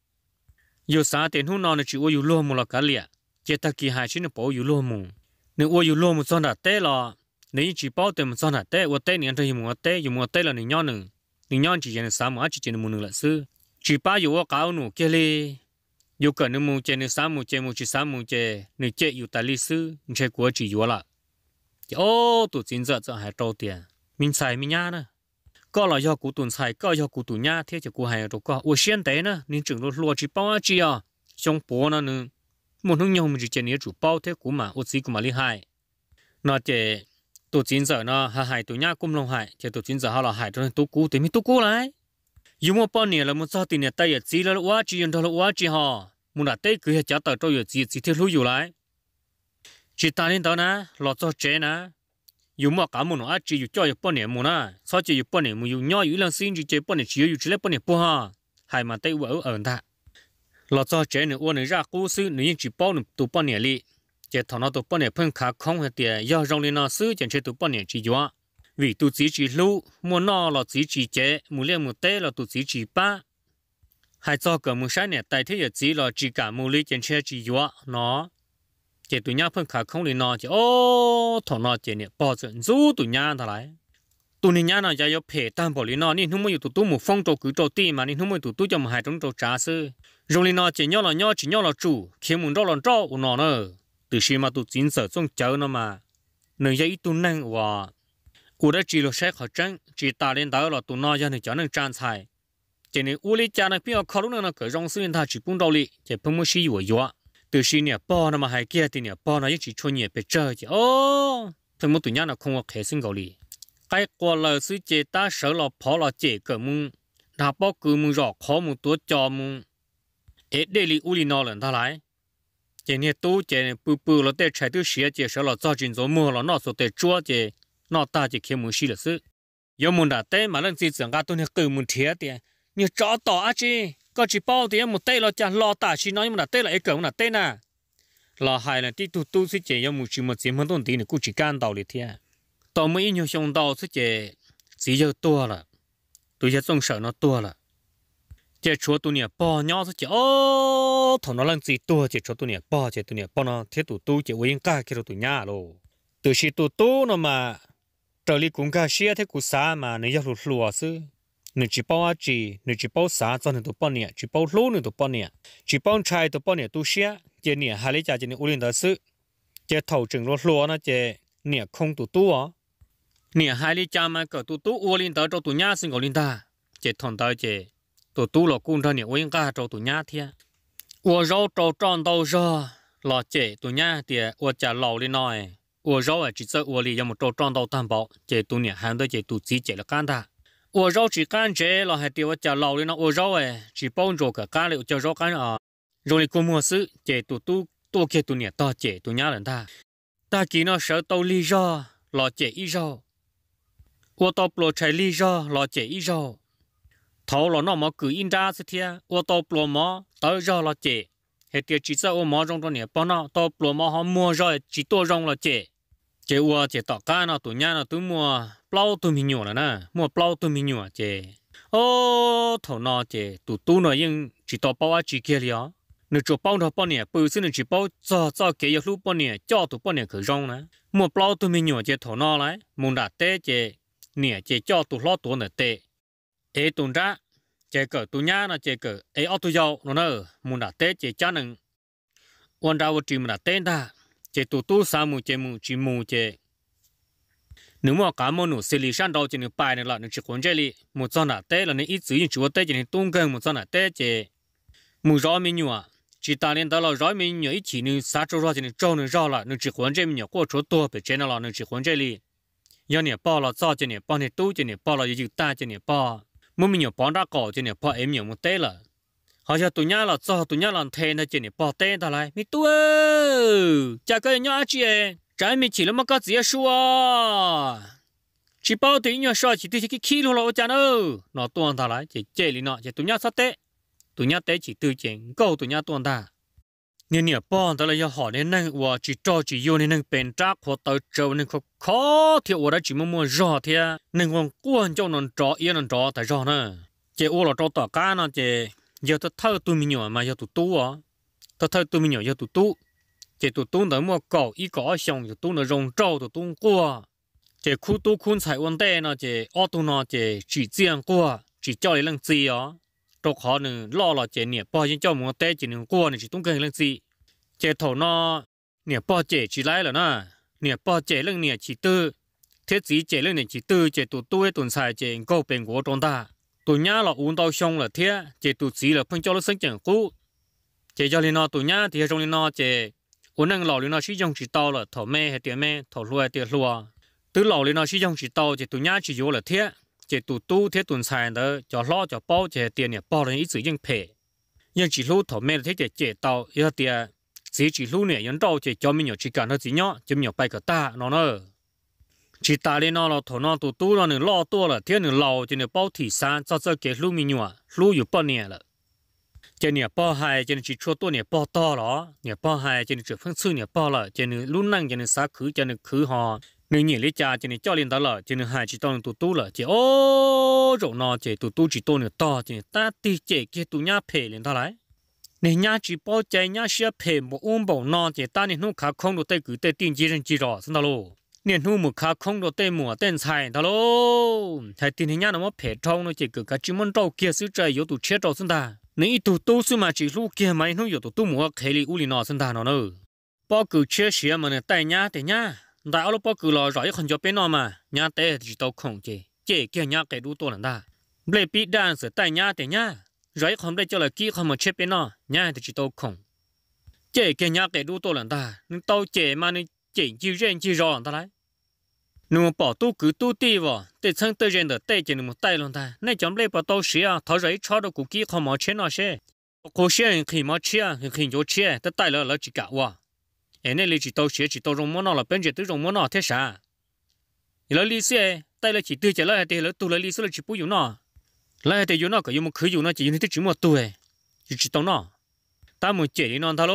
dù sa tiền hôn nó chỉ ô dù lô mua là cả liệt chơi ta kỳ hai chỉ nó bảo dù lô mua nếu ô dù lô mua cho đặt té là nếu chỉ bảo tiền một số hạt tệ, vật tệ này anh thấy dùng một tệ là nửa nhon chỉ trên sáu chỉ trên một nửa là sư, chỉ bảo dùng cao nụ kia li, dùng cần nửa một trên nửa sáu một trên một chỉ sáu một trên nửa chế dùng tài lý sư, chơi của chỉ dùng là, tụi chính giờ cho hai trâu tiền, mình xài mình nhá nè, có là do cụ tuần xài, có do cụ tuần nhá, thế chỉ cụ hai rồi có, xuyên tế nè, nên chừng lúa chỉ bảo chỉ xong bố nó nữa, một nửa nhau mình chỉ trên nửa chủ bao thế cụ mà, gì cụ mà li hai, nó chỉ tụi chín giờ nó hai tụi nhá cũng long hại, chỉ tụi chín giờ họ là hại cho nên tụi cú lại, yêu mua bao nhiêu là mua sao tiền này tay ở chỉ là quá chỉ yên đó là quá chỉ họ muốn là tay cứ trả tờ trôi ở chỉ theo lối lại chỉ ta lên đó nè lọt cho trẻ nè yêu mua cả một nó chỉ yêu cho yêu bao nhiêu mua nè sao chỉ yêu bao nhiêu mua yêu nhỏ yêu lần xin chỉ bao nhiêu chỉ yêu chỉ lấy bao nhiêu bao ha hay mà tay ở ta lọt cho trẻ nữa uốn ra cố sư nữa chỉ bao nữa tụ bao nhiêu li chỉ thằng nó tụ bao nhiêu phân khá không hay tiền do rong lên nó sư chẳng chơi tụ bao nhiêu chỉ dọa vì tụ chỉ lưu mua nó là chỉ chế mua liền mua té là tụ chỉ ba hay cho cả mua sáng này tại thế giờ chỉ là chỉ cả mua lý chẳng chơi chỉ dọa nó chỉ tụ nhá phân khá không lên nó chỉ ô thằng nó chỉ này bao giờ rú tụ nhá thằng lại tụ này nhá nó giờ có phê tam bảo lý nó nên không có tụ một phong trâu cứ trâu ti mà nên không có tụ cho một hai trong trâu trà sư rồi lên nó chỉ nhau là chủ khi muốn rau là rau của nó nữa từ khi mà tụ chính sở trong chợ nó mà nơi giờ ít tụ năng và u đã chỉ lo sẽ khó tránh chỉ ta lên đó là tụ nó giờ này cho nên trang xài chỉ nên u lý cha này bây giờ khó lúc nào nó cởi rong xuyên ta chỉ bung đầu lì chỉ bung một xí vừa vừa từ khi nè bao nó mà hay kia thì nè bao nó chỉ cho nhẹ bị chơi chỉ ô thì một tụi nhá nó không có khế sinh cầu lì cái qua lời sư chế ta sợ là phó là chế cỡ mung đã bao cứ mung rõ khó một tuổi cho mung ế đây li u li nó lần ta lại chế nè tu chế bự là để chạy tu xía chế sợ là cho chuyện rồi mua là nó số để chúa chế nó ta chỉ khi muốn xí là sư yêu muốn đã té mà lần gì chẳng cả tôi nè cứ muốn thiệt thì như chó tỏ chứ có chỉ bao thì một tay là chả lo ta chỉ nói nhưng mà tay là cái cổng là tay nè là hai là tí tu sư chế yêu muốn chỉ một gì mà tôi tí này cũng chỉ can tàu đi thiệt tàu mấy nhiều xong tàu sư chế chỉ yêu tua là tôi sẽ trong sợ nó tua là chế chúa tôi nè bao nhau sư chế ô thằng nó lần gì tua chế chúa tôi nè bao nó thiết tu chế uống cả cái tụi nhà rồi từ khi tu nó mà trở đi cũng cả xia thế cũng xa mà nếu yêu lùa sư nếu chỉ bao chỉ nếu chỉ bao xa cho nên tụi bao nè chỉ bao lú nên tụi bao nè chỉ bao trai tụi bao nè tu xia chế nè hai lấy cha chế nè uống lên đó sư chế thầu chừng lúa nó chế nè không tu à nè hai lấy cha mà cỡ tu uống lên đó cho tụi nhà sinh gọi lên ta chế thằng ta chế tu là cũng cho nè uống cả cho tụi nhà thiệt uống rau trâu tròn đâu ra là chế tụi nhà thì uống chả lẩu lên nói uống rau chỉ sợ uống li một trâu tròn đâu tam bảo chế tụi nè hàng đó chế tụi chỉ chế là can ta uống rau chỉ can chế là hai tiêu chả lẩu lên nó uống rau chỉ bao nhiêu cả cá liệu cho rau can à rồi cũng mua sữa chế tụi kia tụi nè to chế tụi nhà lần ta chỉ nó sợ tàu li ra là chế ít rau uống tàu bò chạy li ra là chế ít rau thầu là nó mà cứ in ra thế thia uống tàu bò mà tới ra là chế hết tiêu chỉ sợ uống mà trong đó nè bao nó tàu bò mà họ mua ra chỉ to rong là chế uống chế tao cá nó tụi nhà nó tụi mua plau tụi mình nhỏ là nè mua plau tụi mình nhỏ chế ô thầu nó chế tụi nó nhưng chỉ tao bao chỉ kia liền nếu cho bao nó bao nè bự xin chỉ bao cho cái yêu lúc bao nè cho tụi bao nè cứ rong nè mua plau tụi mình nhỏ chế thầu nó lại muốn đặt té chế nè chế cho tụi lo tụi nè té ê tụi ra chế cỡ tụi nhà nó chế cỡ ê ở tụi giàu nó nè muốn đặt té chế cha nè quan đầu chỉ muốn đặt té ta chế tụi sao mua chế mua chỉ mua chế nếu mà cả món nụ xử lý sang đầu chế nụ bài này là nụ chỉ cuốn chế li một con đặt té là nụ ít dưới chúa té chế nụ tung gần một con đặt té chế mua rau mình nhua chỉ ta lên đó là rau mình nhua ít chỉ nụ sát cho rau chế nụ trâu nụ rau là nụ chỉ cuốn chế mình nhua qua chỗ tua bị chế nó là nụ chỉ cuốn chế li giờ nè bao là cho chế nè bao nè tu chế nè bao là dự ta chế nè bao muốn mình nhua bao ra cỏ chế nè bao em nhua một té là họ cho tụi nhá là cho tụi nhá làm thèn chế nè bao té ta lại mi tu chả có nhá chị trái mi chỉ là một cái gì xua chỉ bao thì nhá xua chỉ từ cái kilo là chả đâu nó tuôn ta lại chỉ chế li nó chỉ tụi nhá sát té tụi nhá té chỉ từ chén câu tụi nhá tuôn ta nên nè bao đó là do họ nên năng và chỉ cho chỉ vô nên năng bền chắc hoặc tới trâu nên khó thì ở đó chỉ mua rò thì nên còn quan cho nó trò yên nó trò tại rò nữa chỉ ô là trò tỏ cá nó chỉ giờ tôi thâu tụi mình nhỏ mà giờ tụi tu à tôi thâu tụi mình nhỏ giờ tụi tu chỉ tụi tu nó mua cỏ ít cỏ xong giờ tu nó rong trâu tụi tu qua chỉ khu tu khuôn xài vấn đề nó chỉ ô tu nó chỉ riêng qua chỉ cho lấy lần gì á trâu họ nữa lo là chỉ nè bao nhiêu cho mua té chỉ nè qua nè chỉ tung cần lần gì chỉ thầu nó nè bao chỉ lấy là nè nè bao chỉ lần nè chỉ tư thế chỉ chỉ lần nè chỉ tư chỉ tụi tu tụi xài chỉ câu bên của trong ta tụi nhá là uống tao xong là thế chỉ tụi chỉ là phân cho nó sinh trưởng cũ chỉ cho nên nó tụi nhá thì trong nên nó chỉ uống năng lò nên nó sử dụng chỉ tao là thầu mê hay tiền mê thầu lùa tiền lùa từ lò nên nó sử dụng chỉ tao chỉ tụi nhá chỉ vô là thế chế tụ tu thế tuần sai đó cho lo cho bao chế tiền này bao lên ít sự ยัง phê nhưng chỉ lúc thọ mẹ thế chế tàu ít tiền chỉ lúc này những đâu chế cho mình nhiều chỉ cần nó chỉ nhọ cho mình nhiều bay cả ta nó nữa chỉ ta lên nó là thọ nó tụ tu nó nên lo tua là thế nên lâu cho nên bao thị sản cho cái lúc mình nhiều lúc 有半年了 cho nên bao hai cho nên chỉ cho tôi nên bao to đó nên bao hai cho nên chỉ phân xứ nên bao là cho nên lúc năng cho nên xã khử cho nên khử họ nên nhiều lý cha cho nên cho lên đó là cho nên hai chỉ tao tụ tu là chỉ ô rồi nó chỉ tụ tu chỉ tôi nên to cho nên ta ti chỉ cái tụ nhá phê lên đó lại nên nhá chỉ bao chạy nhá xia phê một bảo nó chỉ ta nên nó khá không được tay cứ tay tiền chỉ人chỉ rõ xem đó luôn nên nó một khá không được tay mùa tên xài đó luôn hay tiền nhá nó mất phê trong nó chỉ cứ cả chỉ muốn trâu kia xứ trời yếu tụ chết trâu xem ta nếu tụ tu xứ mà chỉ lúc kia mà nó yếu tụ mua khai li u li nó xem ta nó nữa bao cứ chết xia mà này tay nhá tay nhá đại áo bao cứ lo rõ không cho bên nó mà nhá tay chỉ tao không chế kia nhá cái đủ to là ta bây bị đan sửa tay nhá tay nhá rõ không đây cho là kia không mà chết bên nó nhá thì chỉ tao không chế kia nhá cái đủ to là ta nhưng tao chế mà nên chế chỉ riêng chỉ rõ ta đấy nếu bỏ tu cứ tu ti vào để chân tự nhiên được tay chỉ một tay luôn ta nên chấm lấy bỏ tao xía tháo rõ cho được cục kia không mà chết nó xé cô xé khi mà chết khi cho chết tới tay là chỉ cả wa em này chỉ tao xé chỉ tao rong món nó là bên chế tự rong món nó thế sao rồi lý xe tay là chỉ tự chế lại thì là tu là lý xe là chỉ bù dùng nó lại thì dùng nó có dùng một khử dùng nó chỉ dùng chỉ một tu chỉ tao nó ta muốn chế nó thà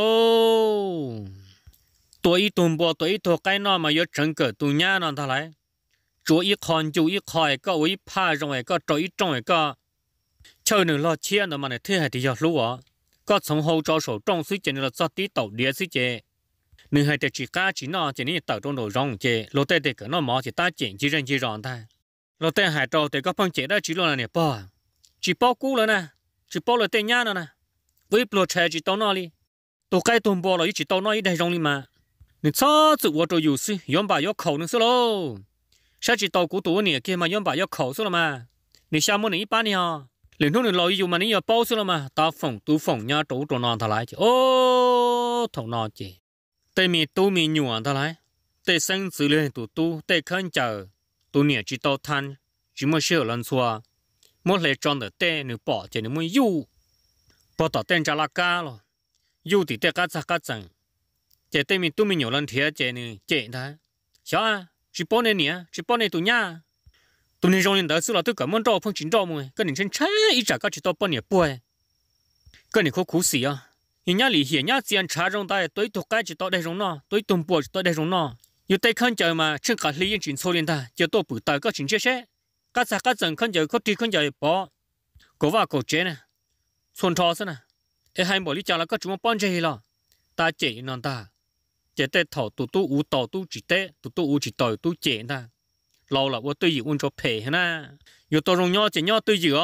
lô tuổi tuần bò tuổi thọ cái nó mà yếu chân cỡ tu nhá nó thà lại chúa ít con chúa ít khỏi có ít pha rồi có trời ít trong có chơi nữa lo chia nữa mà này thế hay thì giờ lúa có从后招手种水节了做地道的水节你还得去干去那，今年到中头让节，老带的个那毛就打剪几人几让他，老带还招的个帮节的去了呢包，去包谷了呢，去包了带伢了呢，微不了车去到那里，都该动包了，一起到那一带让你嘛，你车子我这有事，用把要考呢是喽，下去到谷多年给嘛用把要考是了嘛，你项目你一般呢啊，连同你老有嘛你要包是了嘛，打缝都缝伢走着那他来去，哦，头那节。tại mi tu mi nhua ta lại tại sinh xử lý tu tại khẩn chờ tu nhẹ chỉ tao than chỉ mới sửa lần xua mỗi lần chọn được tại nếu bỏ thì nếu mới yêu bỏ tao tên trả lá cá rồi yêu thì tại cá chẳng chỉ tại mi tu mi nhiều lần thiệt chỉ này chỉ thôi sao à chỉ bỏ này nè chỉ bỏ này tu nhá tu này trong lần đó sửa là tất cả món trâu phong chính trâu mày cái này chân trái ít trả cá chỉ tao bỏ nè bôi cái này khó khủ xì à hiện nhà lý hiện nhà tiền trả trong tay tôi thuộc cái chỉ tao đây trong nó tôi tung bộ chỉ tao đây trong nó yêu tay khăn chờ mà chân cả lý yên chuyển số liên ta giờ tôi bự tay có chuyển chế các xã các dân khăn chờ có đi khăn chờ bỏ cố vào cố chế nè xuân thọ thế nè ai hay bỏ lý trả là có chúng bao nhiêu lo ta chế non ta chế tay thọ tụ u tàu tụ chỉ tay tụ u chỉ tàu tụ chế ta lâu là tôi yêu uống cho phê na yêu tao trong nhau chế nhau tôi yêu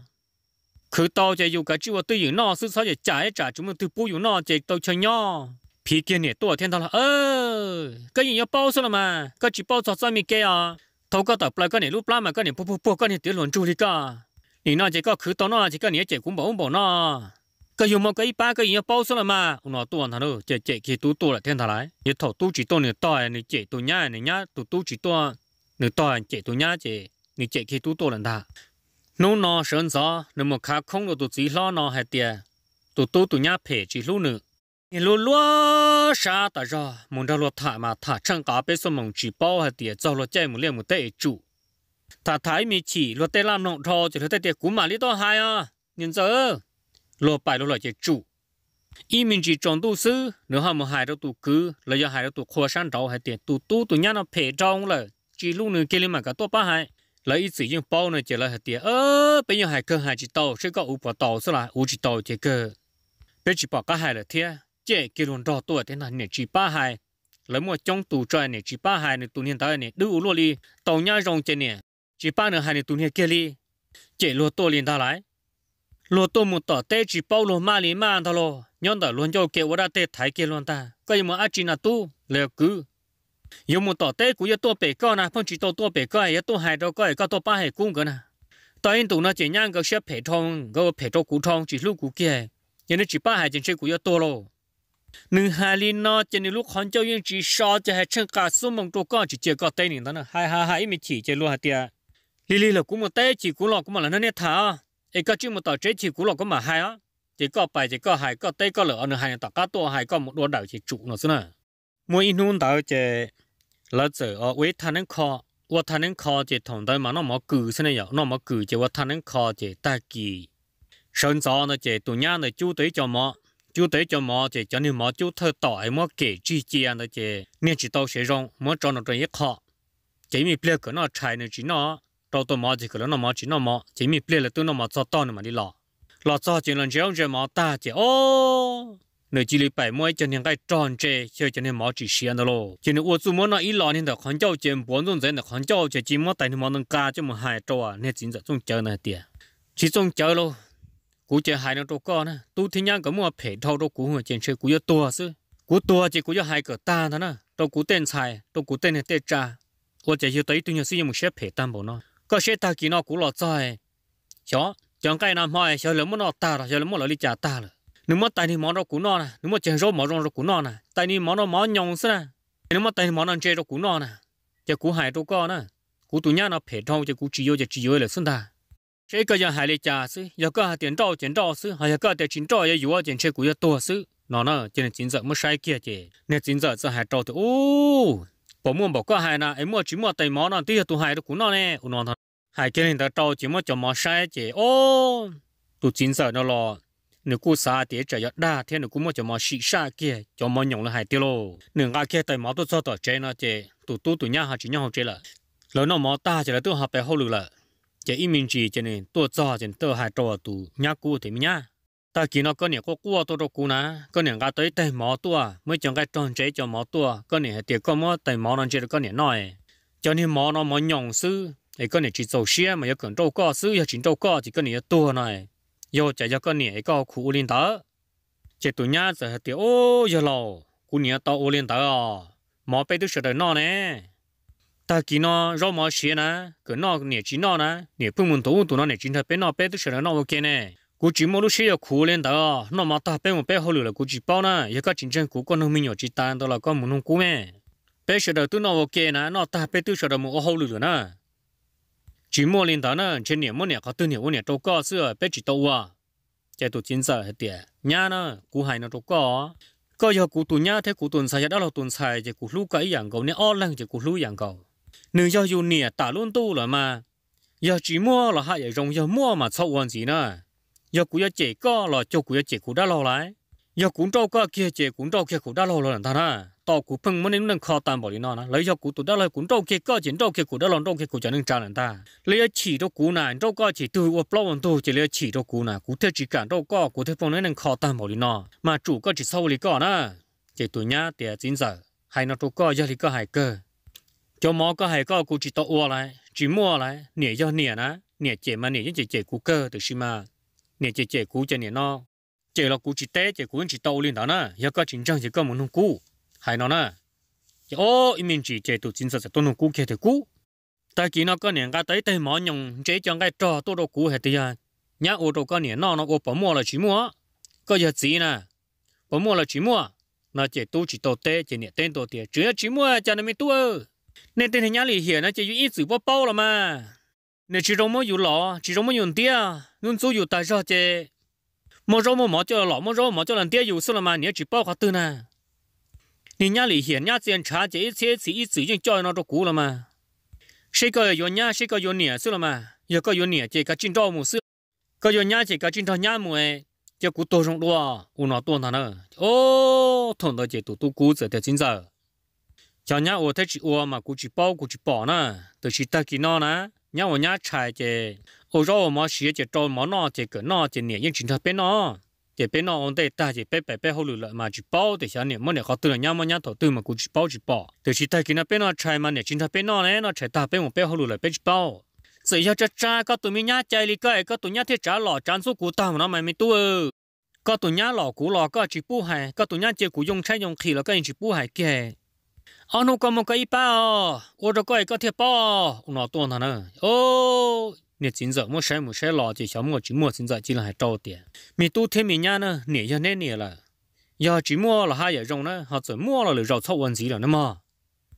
cứ tao chỉ dùng cái chữ tôi dùng nó sự sao để trả chúng mình từ bù dùng nó chỉ tao chơi nhau phía kia này tôi thiên thao là cái gì bao số mà cái chỉ bao cho mình kia à thâu cái tập lại cái này lúc mà cái này bù cái này tiền luận chu đi cả thì nó chỉ có cứ tao nó chỉ cái này chỉ cũng bảo nó cái dùng một cái ba cái gì bao số mà nó tôi thằng đó chỉ khi tôi là thiên thao lại thì thâu tôi chỉ tôi này to này chỉ tôi nhá tôi chỉ tôi này to chỉ tôi nhá chỉ này chỉ khi tôi là ta nô nó sơn gió nếu mà khá không được tụi chỉ lo nó hay tiền tụi nhá phê chỉ lúc nữa lúa lúa sa ta ra muốn ra lúa thả mà thả chẳng cả bây giờ mong chỉ bao hay tiền cho lúa chạy một liền một tệ chủ thả thái mi chỉ lúa tê làm nông thọ chỉ thấy tiền cú mà lý to hai à nhìn giờ lúa bài lúa lại chỉ chủ ý mình chỉ trồng tu sư nếu họ mà hại đâu tụi cứ là do hại đâu tụi khoa sản trâu hay tiền tụi nhá nó phê trong là chỉ lúc nữa kia mà cả to ba hai lấy ý chỉ dùng bao này chỉ là hạt tiền bây giờ hai cơ hai chỉ tàu sẽ có u bỏ tàu số là u chỉ tàu chỉ cơ bây chỉ bỏ cả hai là thế chỉ kia luôn đo tuổi thế nào này chỉ ba hai lấy một trong tủ trời này chỉ ba hai này tủ hiện tại này đưa u luôn đi tàu nhá rong trên này chỉ ba nữa hai này tủ hiện kia đi chỉ luôn tôi liền ta lại luôn tôi một tờ tê chỉ bao luôn mà liền mà ta lo nhon tờ luôn cho kêu ra tê thái kia luôn ta cái mà ăn chỉ là tu lừa cứ有冇到底古要多白高呢？碰起到多白高，也多海到高，高多八海公个呢。到印度呢，这样个些陪同，个陪着古通，只路古嘅，人哋只八海真是古要多咯。你海里呢，这你路看教员只少，这还趁个苏蒙多高，只接个带领的呢，还一米起这路下啲， li là cũng một té chỉ cũng lọ cũng mà là nó nét thà ấy có chứ một tờ chế chỉ cũng lọ cũng mà hay á chỉ có bài chỉ có hay có té có lỡ nữa hay tờ cá to hay có một đôi đầu chỉ trụ nó xí nè mỗi nôn tờ chỉ là giờ ở với thằng nên khoว่าท่านนั้นคอจะถงได้มาน้องหมอกือใช่ไหมอย่างน้องหมอกือจะว่าท่านนั้นคอจะตากีสนใจนะจะตัวนี้นะจู่ตัวจอมจู่ตัวจอมจะจะนี่หมอจู่เธอต่อไอ้หมอเก๋จีเจียนะจะเนี่ยจิตเอาเสียรงหมอจอนตัวนี้คอจะมีเปลือกก็น่าใช้นะจีน่าตัวหมอจะก็แล้วน้องหมอจีน่าหมอจะมีเปลือกแล้วตัวน้องหมอจะต้อนมาดีหล่อหล่อจะจะหลังเจ้าจะหมอตาจะโอ้nơi chỉ lấy bảy mươi cho nên cái tròn chế cho nên máu chỉ xiên đó lô cho nên tôi chú muốn nói ý lo nên là con cháu chuyện bốn种人的con cháu就只么带你们能干这么害着啊那真是种教那点其中教喽估计害那多高呢都听讲个么配套都估我坚持估要多是估多就估要害个大的呢都估点菜都估点那点渣我这就对对是有些配担保呢个些大几那估老在小讲该那买小人么那大了小人么那里家大了nếu mà tay thì món đó cũng non nè nếu mà chén rau món rau cũng non nè tay thì món đó món nhông xí nè nếu mà tay thì món ăn chè đó cũng non nè chè cũng hại đâu có nè cũng tụi nhá nó phải thâu chè cũng chỉ yêu là xứng ta cái cái giờ hại lấy trà xí giờ có tiền trâu xí hay có tiền chín trâu giờ yêu tiền chè cũng yêu to xí nó cho nên chín giờ mới sai kia chè nên chín giờ sẽ hại trâu thì ô bỏ mua bỏ có hại nè em mua chỉ mua tay món nó tí tụi hại đó cũng non nè non thật hại cái này ta trâu chỉ mua cho món sai chè ô tụi chín giờ nó lo nếu cú sa thì chỉ đa thế nếu cú mua cho mò xị sa kia cho mò nhộng là hai tiêu lô nếu ai kia tại mò tôi cho tờ chế nó chế tụi nhá họ chỉ nhau chế là lớn nó mò ta chỉ là tôi học bài hậu lử là chế im mình chỉ chế này tôi cho chế tôi hai trò tụi nhá cú thì mình nhá ta kia nó có nhiều có cua tôi đâu cú ná có nhiều cái tới tại mò tôi mới chọn cái tròn chế cho mò tôi có nhiều tiền có mò tại mò nó chế có nhiều nói cho nên mò nó mò nhộng sư ấy có nhiều chỉ dầu xe mà có cần đâu có sư chỉ đâu có chỉ có nhiều tua này yo chạy cho con nhảy có khu liên tớ chỉ tụi nhá giờ thì ô giờ lâu cú nhảy tao liên tớ à mỏ bé tôi sợ đời nó nè ta kỹ nó rau mỏ xía nè cái nó nhảy chỉ nó nè nhảy phun muốn tụi nó nhảy chỉ thật bé nó bé tôi sợ đời nó ok nè cú chỉ mua lúc xía khu liên tớ nó mà ta bé một bé hồi là cú chỉ bao nè giờ có chính chân cú con nó mình nhỏ chỉ tan đó là con muốn không cú mẹ bé sợ đời tôi nó ok nè nó ta bé tôi sợ đời một hồi lửa nè chỉ mua lên đó nè trên niệm mua niệm có tư niệm mua niệm đâu có xưa bé chỉ đâu à chạy tụi chiến giờ hết tiệt nhá nè cú hay nó đâu có giờ cú tụi nhá thế cú tuần sai đó là tuần sai chỉ cú lú cái dạng cầu nè on lăng chỉ cú lú dạng cầu nếu giờ dùng niệm tả luôn tu rồi mà giờ chỉ mua là hai giờ giờ mua mà sau quan gì nè giờ cú giờ chỉ có là cho cú giờ chỉ cú đã lâu lại giờ cú đâu có kia chỉ cú đâu kia cú đã lâu rồi thằng nè tao cú phăng muốn nên khó tạm bỏ đi nó nè lấy giờ cú tụi đó là cú đâu kia có chuyện đâu kia cú đã lâu đâu kia cú cho nên trả lần ta lấy chỉ đâu cú này đâu có chỉ từ ô bao tu chỉ lấy chỉ đâu cú này cú theo chỉ cả đâu có cú theo phong nên khó tạm bỏ đi nó mà chủ có chỉ sau lý có nè chỉ tụi nhá thì chính giờ hay nó đâu có giờ thì có hay cơ cho mỏ có hay có cú chỉ tao ô lại chỉ mua lại nhẹ giờ nhẹ nè nhẹ chỉ mà nhẹ chỉ cú cơ từ xí mà nhẹ chỉ cú cho nhẹ nó chỉ là cú chỉ té chỉ cú chỉ tao lên đó nè giờ có chính trang chỉ có một nông cú hay nó nè ô mình chỉ chế tụ chính sự tôi nông cú kia thì cú ta chỉ nó có niệm cái tới tay mỏ nhung chế cho cái trò tôi đâu cú hết thì à nhá ô đâu có niệm nó ô bỏ mua là chỉ mua có giờ gì nè bỏ mua là chỉ mua nó chế tu chỉ tao té chế niệm tên tao tiền chỉ mua cho nên mình tu nên tên nhá lì hiển nó chỉ ít chữ bao là mà nên chỉ trong mới dùng lọ chỉ trong mới dùng tia luôn số dùng tài sao chế mua rau mua mỏ cho lọ mua rau mỏ cho lần tia dùng số là mà nhớ chỉ bao khá tư nè你家里现伢检查这一切是一直经教那都过了嘛？谁个有伢，谁个有年是了嘛？有个有年这个进招母是，个有伢这个进招伢母哎，这股多种多，我那多哪呢？哦，同到这都股子的进招，叫伢我在去我嘛，估计包呢，都是得给那呢，伢我伢拆这，我让我嘛写这招嘛那这个那这年因进招变那。chỉ bên nó ổn định ta chỉ bé hậu lửa mà chỉ bao để sáng niệm mỗi ngày họ tự là nhau mà nhau thầu tư mà cũng chỉ bao từ khi ta kia nó bên nó chạy mà niệm chính ta bên nó này nó chạy ta bên một bé hậu lửa bên chỉ bao giờ giờ cha có tụi mình nhá chạy đi cái có tụi nhá thiết trả lọ tràn số cũ ta mà nó mày tu có tụi nhá lọ cũ lọ có chỉ bu hay có tụi nhá chơi cũ dùng trái dùng khí là cái chỉ bu hay kia anh nó có một cái bao ô đâu có thiết bao nó tuần thằng nữa ô nè chính giờ mua xe lò chỉ sáu mua chỉ mua chính giờ chỉ là hai trâu tiền mình tu thêm mình nhá nữa nè giờ nè là giờ chỉ mua là hai giờ rong nữa họ chỉ mua là được rau thau vấn gì rồi nữa mà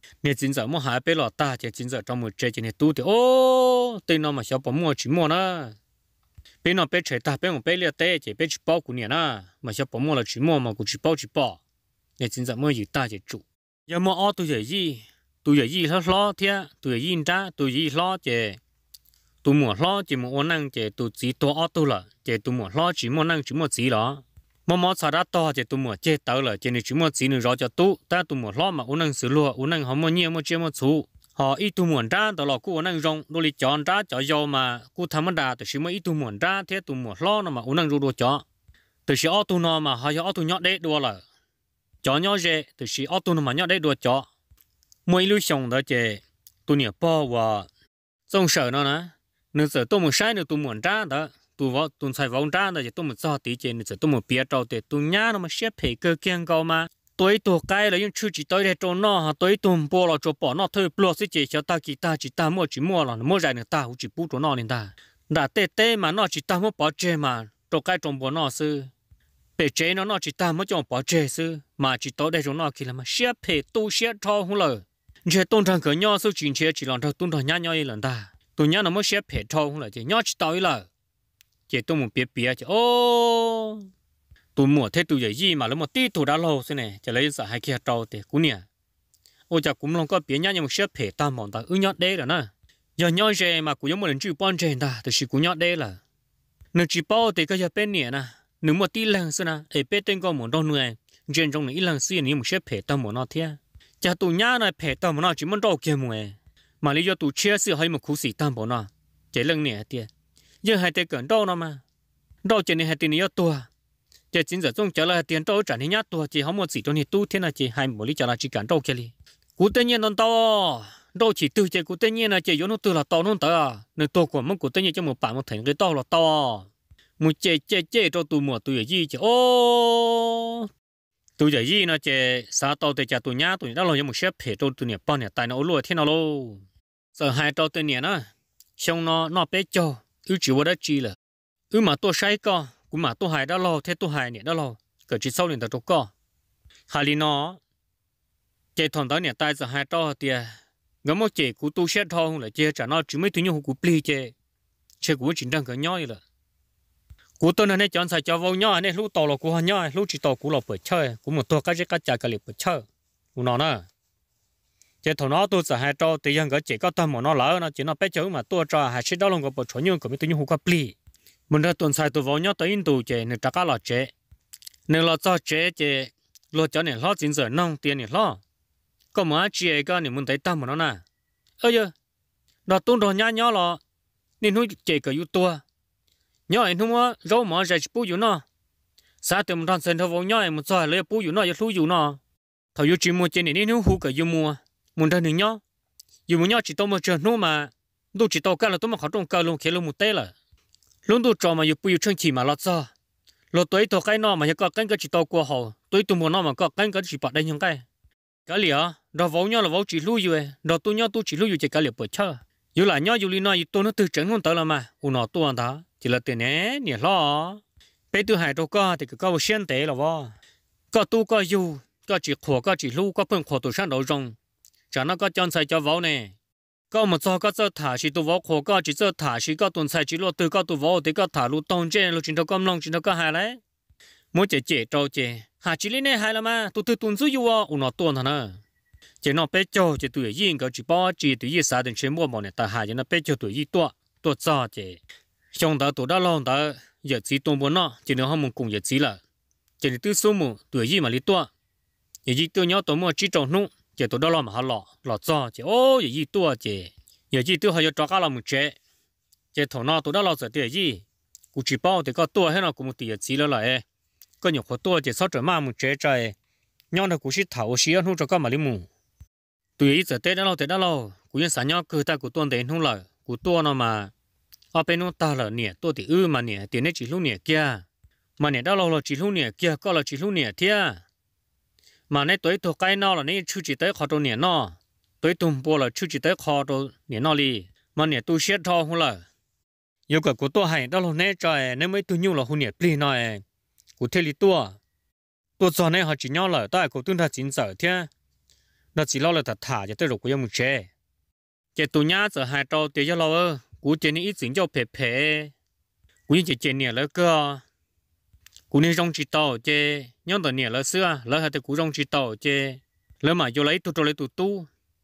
nè chính giờ mua hái bé lọ ta chỉ chính giờ trong một chơi chỉ nè tu thì ô tên nó mà sao bỏ mua chỉ mua nữa bé nó bé chơi ta bé một bé liệt tê chỉ bé chỉ bao của nè na mà sao bỏ mua là chỉ mua mà cũng chỉ bao nè chính giờ mua gì ta chỉ chủ giờ mua ô tôi giờ gì lo thế tôi giờ gì ta tôi gì lo chỉ tôi mua lo chỉ mua năng chỉ tôi chỉ to ô tôi là chỉ tôi mua lo chỉ mua năng chỉ mua chỉ đó mà sao đã to chỉ tôi mua chỉ tao là chỉ này chỉ mua chỉ nữa rồi cho ta tôi mua lo mà ô năng sửa lúa ô năng họ mua nhiều mua chơi mua chú họ ít tôi muốn ra đó là cô năng rong đôi chọn ra cho giàu mà cô tham gia từ khi mà ít tôi muốn ra thế tôi muốn lo nó mà ô năng rồi cho từ khi ô tôi nó mà họ cho ô tôi nhọt đấy đua là cho nhau dễ từ khi ô tô mà nhau đấy đua cho mỗi lúc xong đó chứ tôi nhớ bao và trong sở nó nè nếu giờ tôi muốn sai nữa tôi muốn ra đó tôi xài vòng ra đó chứ tôi muốn cho tí chứ nếu giờ tôi muốn biết trâu thì tôi nhá nó mà xếp phải cơ kiêng cao mà tôi cái là những chú chỉ tới đây cho nó tôi bỏ là cho bỏ nó thôi bỏ sẽ chỉ cho ta chỉ ta mua là mua ra nữa ta cũng chỉ bù cho nó nên ta đã tê mà nó chỉ ta mua bỏ chơi mà cho cái trong bỏ nó sư bể chế nó chỉ ta mới cho bỏ chế sư mà chỉ tới đây chúng nó kia là mà xếp phải tu xếp cho không lời chế tôn thằng cửa nhau số chuyện chế chỉ làm thôi tôn thằng nhau lần ta tôi nhớ nó mới xếp phải cho không lời chế nhau chỉ tới lời chế tôi muốn bịa chế ô tôi mua thế tôi gì mà nó một tí tôi đã lâu thế này chế lấy sợ hai kia trâu thì cũng nè ô chả cũng không có bịa nhau nhưng mà xếp phải ta mòn ta nhau đây là nè giờ nhau chế mà cũng giống một lần chịu bon chế ta thì cũng nhau đây là nếu chỉ bao thì cái giờ bên nè nè nếu một tí lần xưa nè ở bên trên có một đôi người trên trong này lần xưa nếu một xếp phải ta một nó thế cha tụi nhá này phải ta một nó chỉ muốn đâu kia mùi mà lý do tụi chia sẻ hay một khu sĩ ta một nó chỉ lần nè tiền giờ hai tay cẩn đâu nó mà đâu chỉ này hai tiền nhiều tua chỉ chính giờ trong trả lại tiền đâu trả này nhá tua chỉ không một gì trong này tu thế nào chỉ hai một lý trả lại chỉ cẩn đâu kia đi cú tự nhiên nó to đâu chỉ từ chỉ cú tự nhiên là chỉ yếu nó từ là to nó to nên to của mức cú tự nhiên cho một bản một thành cái to là to một chế cho tụi mùa tụi gì chứ ô tụi gì nó chế sao tao để cho tụi nhá tụi đó là một xếp hệ cho tụi nhỉ bao nhỉ tài nó lùa thế nào luôn giờ hai tao tụi nhỉ nó xong nó bé cho chỉ vào đó chi là mà tôi sai co cũng mà tôi hai đó lo thế tôi hai nhỉ đó lo cái chỉ sau liền tao co hai li nó chế thằng đó nhỉ tài giờ hai tao tiền ngắm một chế của tôi xếp thong là chế trả nó chỉ mấy thứ nhau của pli chế của chính đang cái nhau là cú tôi này chọn sai cho vô nhau này lúc tàu là cú hoa nhau lúc chỉ tàu cú là bơi chơi cú một tua cái chả cái liệp bơi chơi cú nó nè chỉ thằng nó tôi sẽ hai trâu thì dân cái chỉ có tâm một nó lỡ nó chỉ nó bé chữ mà tôi cho hai chiếc đó luôn có bơi chơi nhưng có mấy tôi như hú cá pli mình ra tuần sai tôi vô nhau tới Indo chỉ nên trả cá lọt chỉ nên lọt cho chỉ lọt cho nên lọt chính giờ nông tiền nên lọt có mà chỉ cái nên mình thấy tâm một nó nè ơi giờ đó tuần đó nhau lọ nên nuôi chỉ cái tua nhớ anh không có rau mà rải bùอยู่nó sao tụi mình đang xem thầu nhớ anh một giờ lấy bùอยู่nó giờ thuอยู่nó thầuอยู่chỉ mua trên này nếu hú cái dùng mua muốn ra đừng nhớ dùng mua nhớ chỉ tao mà chơi nó mà tôi chỉ tao cái là tôi mà khó trong cái luôn kia luôn một té là luôn tôi cho mà dùng bù chân chỉ mà lót sao lót tới tao cái nó mà có cái chỉ tao qua hồ tới tụi mua nó mà có cái chỉ bật đây những cái liền đó vốn nhớ là vốn chỉ lưu rồi đó tôi nhớ tôi chỉ lưu chỉ cái liền bớt chơi dù là nhớ dù li nó tôi nó từ trứng không tới là mà nó tôi ăn đó chỉ là tiền nè nhỉ lo bây tôi hai đâu có thì cứ có xuyên tế là vô có tu có du có chỉ khổ có chỉ lu có phần khổ tôi sang đầu rong chả nó có chọn sai cho vô nè có một số có cho thả chỉ tôi vô khổ có chỉ cho thả chỉ có tuần sai chỉ lo từ có tôi vô thì có thả lu tông trên lu chỉ đâu có long chỉ đâu có hai đấy mỗi chế trâu chế hà chỉ lên này hai là mà tôi tuần dưới vô nó tuần thằng chế nó bé cho chế tôi yên có chỉ bao chỉ tôi yên sao đến chuyện mua món này ta hai cho nó bé cho tôi yên tua cho chế trong đó tụi đó lo đó giờ chỉ tôm bún nó chỉ nếu họ muốn cùng giờ chỉ là chỉ để tư số một tuổi gì mà lý tua giờ chỉ tôi nhớ tụi mua chỉ trồng nụ chỉ tụi đó lo mà họ lọ cho chỉ ô giờ chỉ tua giờ chỉ tôi họ giờ cho cá là một chế chỉ thằng nó tụi đó lo giờ tiền gì cũng chỉ bao thì có tua hay là cũng một tiền chỉ là lại có nhiều khó tua chỉ sáu trở mà một chế trời nhau là cũng chỉ thảo xí không cho các mà lý mù tụi giờ tết đó lo cũng như sáng nhau cứ ta cũng tuần đến không lợi cũng tua nó mà ở bên nó ta là nè tôi thì mà nè tiền này chỉ lúc nè kia mà nè đó là chỉ lúc nè kia có là chỉ lúc nè thia mà nè tới tôi cái nó là nè chú chỉ tới khó đồ nè nó tới tụm bò là chú chỉ tới khó đồ nè nó đi mà nè tôi xét thò không là yêu cầu của tôi hay đó là nè trời nè mấy tôi nhung là không nè pli nói của thế li tôi cho nè họ chỉ nhau là tại của tôi là chính sở thia nó chỉ lo là thật thả cho tới rồi của một chế chế tụ nhá giờ hai trâu tiêu cho lo ơ cú chế này ít dính cho phê phê cú như chế nhẹ lỡ cơ cú nên rong chỉ tàu chế nhóm tàu nhẹ lỡ xưa lỡ hai từ cú rong chỉ tàu chế lỡ mà vô lấy tu lấy tu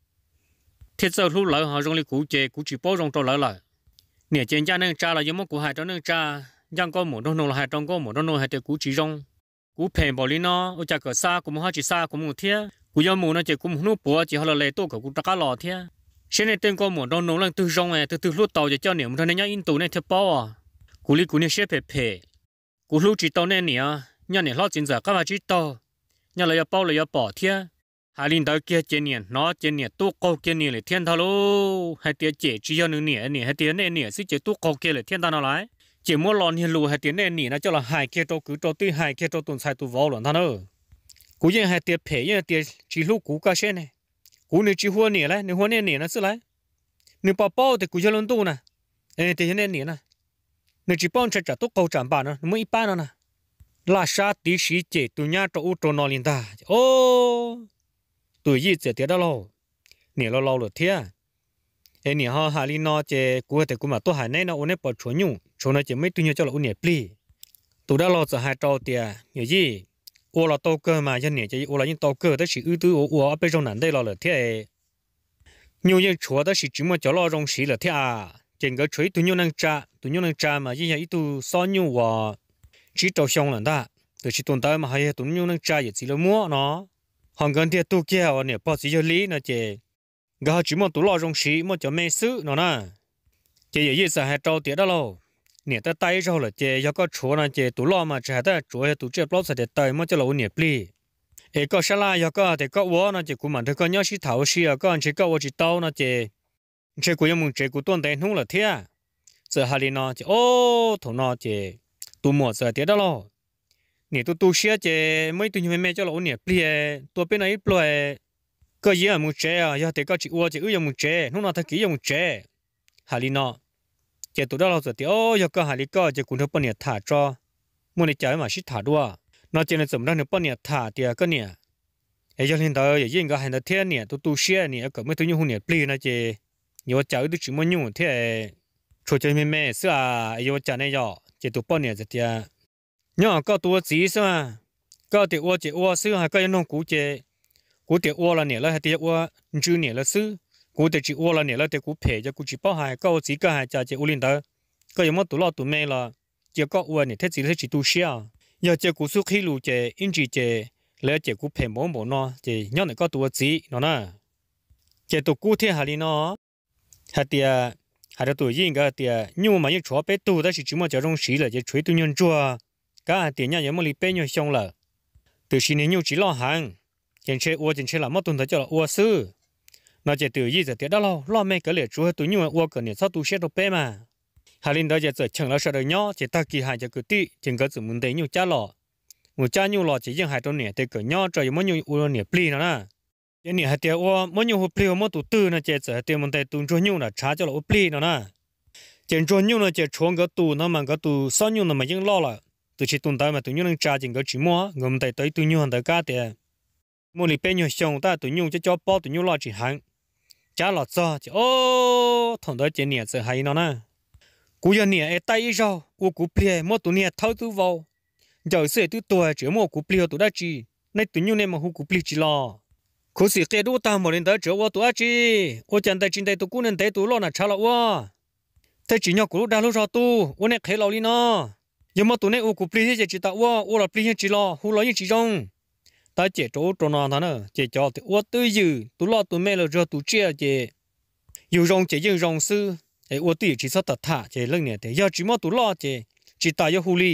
thiết giờ lúc lỡ họ rong lấy cú chế cú chỉ bao rong trâu lỡ lại nhẹ chế cha nên cha là giống một cú hai trâu nên cha giang có một đôi nô là hai trâu có một đôi nô hai từ cú chỉ rong cú phê bỏ đi nó ở cha cờ xa cú mua chỉ xa cú mua thiết cú giao mù nó chỉ cú mua bùa chỉ họ là lấy tu cả cú ta cá lò thiết xin này tên có một đôi nô là từ rong này từ lúc tàu cho niệm thôi nên nhá in tù này thiết bao à cú li cú này xếp phê cú lúc chỉ tàu này nè nhà này lo chuyện giờ các bà chỉ tàu nhà là bao là bỏ thiết hai linh tới kia trên nè nó trên nè tu câu kia nè là thiên thao lô hai tiếng chỉ cho nửa nè hai tiếng này nè sẽ chỉ tu câu kia là thiên thao nó lại chỉ mua lon hiền lù hai tiếng này nè nó cho là hai kia tàu cứ tàu tư hai kia tàu tuần sai tu vào lon thao nữa cú như hai tiếng phê như tiếng chỉ lúc cú cá xe này cú này chỉ hoa nè lại nè hoa nè nó sẽ lại nè bao thì cú cho lon tu nè ê tiếng này nè nè chỉ bao chạy tu câu chạm bàn nó mới ít bàn nó nè là sa tí sĩ chế tụi nhà trâu trâu nó liền ta ô tụi gì chế tiệt đó lo nè lo rồi thế ê nè ha hà li nó chế cú thì cú mà tôi hà này nó ôn bỏ chuột nhung chuột nó chế mấy tụi nhà cho là ôn nè pli tụi đó lo giờ hai trâu tiệt nhiều gì ô là tàu cơ mà cho nè chế ô là những tàu cơ đó chỉ ưu tư ô ở bên trong này đây là thế nhiều những chuột đó chỉ chỉ mà cho lo trong xí là thế à trên cái chuối tụi nhau năng cha mà như vậy tụi sao nhiều và chỉ trâu xong là ta từ chỉ tồn tại mà hay tụi nhau năng cha vậy chỉ là mua nó hàng gần thì tụi kia ở nè bao giờ lý nó chế gà chỉ một tụi lo trong xí một cho mấy xứ nó nè chế vậy giờ hai trâu tiệt đó lo nè ta tay rồi là chế do có chúa nó chế tụi lo mà chế ta chúa tụi chế bao giờ để tay một cho là nè pli ê có sao là do có thì có vợ nó chế cũng mà thì có nhớ xí thảo xí à có anh chế có vợ chỉ tao nó chế chế của mình chế của tuần đấy không là thế à giờ hà linh nó chế ô thằng nó chế tụi mua giờ tiệt đó lo nè tụi xía chế mấy tụi như mẹ cho là nè pli tụi bên này pli có gì à muốn chế à giờ thì có chỉ uo chế ư muốn chế không nào thay kỹ muốn chế hà linh nó chế tụi đó lo giờ tiệt ô giờ có hà linh có chế cũng được bao nhiêu thả cho muốn đi chơi mà xí thả đua nó chế nên怎么让你bao nhiêu thả tiệt cái nè ấy giờ hiện tại giờ cái hành động thế nè tụi xía nè có mấy tụi như nè pli nó chế nhiều cháu được chỉ muốn nhung thế cho chơi mẹ xưa à nhiều cháu này giờ chỉ tụi bao nhiêu giờ nhỏ có tụi gì xưa có tiệt uo chỉ uo xưa hay có những nông cú tiệt uo là nè là hay tiệt uo chưa nè là xưa cú tiệt chỉ uo là nè là tiệt cú phê cho cú chỉ bao hai có gì cái hai cha chỉ uo linh đó có những món tụi lo tụi mẹ là chỉ có uo nè thế chỉ tụi xia giờ chỉ cú suy khí lù chỉ in chỉ lấy chỉ cú phê món nó chỉ nhỏ này có tụi gì nó nè chỉ tụi cú thế hà li nó hạt tiệt hạt tụi gì cái tiệt nhưng mà những chỗ bé tụi đó chỉ mà cho trong xí là chỉ chuối tụi nhân chua cả tiệt nhà những món lì bé nhau xong là từ xí này nhiều chỉ lo hàng trên xe là mất tuần tới cho là uo sư nó chỉ từ gì giờ tiệt đó lo mấy cái lệ chúa tụi nhau uo cái này sao tụi xe đâu bé mà hà linh đó giờ chẳng là sợ đời nhỏ chỉ ta kỳ hại cho cái tí chừng cái sự muốn thấy nhiều cha lọ một cha nhiều lọ chỉ riêng hai trong nè thì cái nhỏ trời mỗi nhiều uo nè pli nó nè cái nè hạt tiệt uo mỗi nhiều pli mỗi tụi tư nó chỉ giờ tiệt muốn thấy tụi chúa nhiều là trả cho là pli nó nè trên chúa nhiều nó chỉ chuông cái tụi nó mà cái tụi sao nhiều nó mà riêng lo là từ chỉ tồn tại mà tụi nhau đang trả chừng cái chỉ mua ngầm tới tụi nhau tới cá tiệt mua lì bé nhiều xong ta tụi nhau cho bao tụi nhau lo chỉ hàng trả lọt cho chỉ ô thằng đó chỉ nè giờ hay nó nè cú giờ nè tay rồi u cú plia mua tụi nè thâu tụi vào giờ sẽ tụi tôi chỉ mua cú plia tụi đã chi nay tụi nhau nè mà cú plia chỉ lo cú sĩ cái đu ta một lần tới chỗ tụi chi ô chẳng tay trên tay tụi cú nên tay tụi lo là trả lọ thế chỉ nhau cú đã lúc rồi tu ô nè khai lò đi nó giờ mua tụi nè u cú plia chỉ tạo ô là plia chỉ lo hu lo chỉ rong ta chế chỗ trò nó nữa chế cho thì uất tư dư tụi lo tụi mẹ là cho tụi chia chế yêu rong chế yêu rong sư ấy uất tư chỉ sao tạt thả chế lưng này thì giờ chỉ mua tụi lo chế chỉ ta yêu huli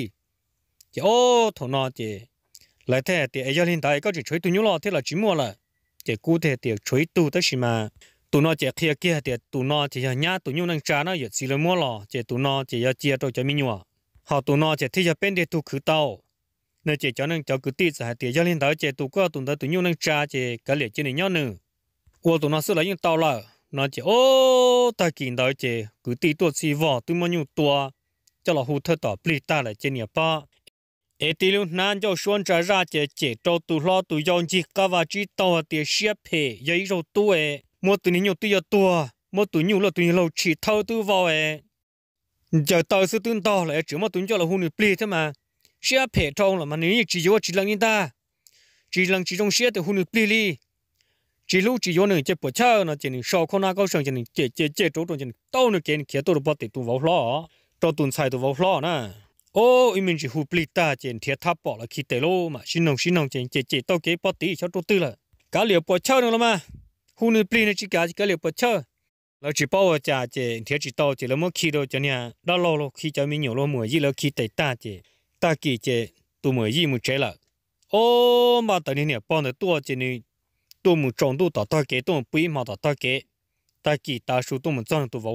chế ô thằng nó chế lại thế thì ấy giờ hiện tại có chỉ chơi tụi nhau lo thế là chỉ mua là chế cụ thể thì chơi tụi tới mà tụi nó chế kia thì tụi nó thì nhá tụi nhau năng trả nó giờ chỉ là mua lo chế tụi nó chế giờ chia cho mình nhua họ tụi nó chế thì giờ bên để tụi khử tàu nơi chế cho nên cho cứ tít giải tiền cho nên đó chế tụ có tụi nhau nên trả chế cái lệ trên này nhau nữa, ô tụi nó sẽ lấy những tàu là nó chế ô ta kín đó chế cứ tít tuột xì vỏ tụi nhau tua cho là hụt thở tỏ pli ta lại trên nhà ba ê tí lúc nan cho xuân trả ra chế trâu tụ lo tụ dọn chỉ cả và chỉ tàu tiền xếp phê giấy rồi tụ ê mua tụ nhiều tụ giờ tua mua tụ nhiều là tụ nhiều lâu chỉ thâu tụ vào ê giờ tàu sư tương tàu lại chỉ mua tụ cho là hôn được pli thế mà xếp phê trâu là mà nếu chỉ vô chỉ lần như ta chỉ lần chỉ trong xếp thì hôn được pli li chỉ lúc chỉ vô nữa chế bữa chơi nó chỉ nên sau con nào có sẵn chỉ nên chế trâu chỉ nên tàu nữa kia kia tụ được bắt tụ vào lo trâu tụ xài tụ vào lo nè ô mình chỉ hụt lì ta trên thiệt tháp bỏ là khi tê lô mà xin nông trên chế tao kế bỏ tí cho tôi tư là cá liều bỏ chơi nữa mà hụt lì này chỉ cá liều bỏ chơi là chỉ bao giờ trên thiệt chỉ tao chỉ là mỗi khi đâu cho nha đó lâu khi cho mình nhiều lâu mùa gì là khi tê ta chế ta kỳ chế tụ mùa gì mùa chế là ô mà tao này bao nhiêu tua chế này tụ mùa trồng tụ tao kế tụ bụi mà tao kế ta kỳ ta số tụ mùa trồng tụ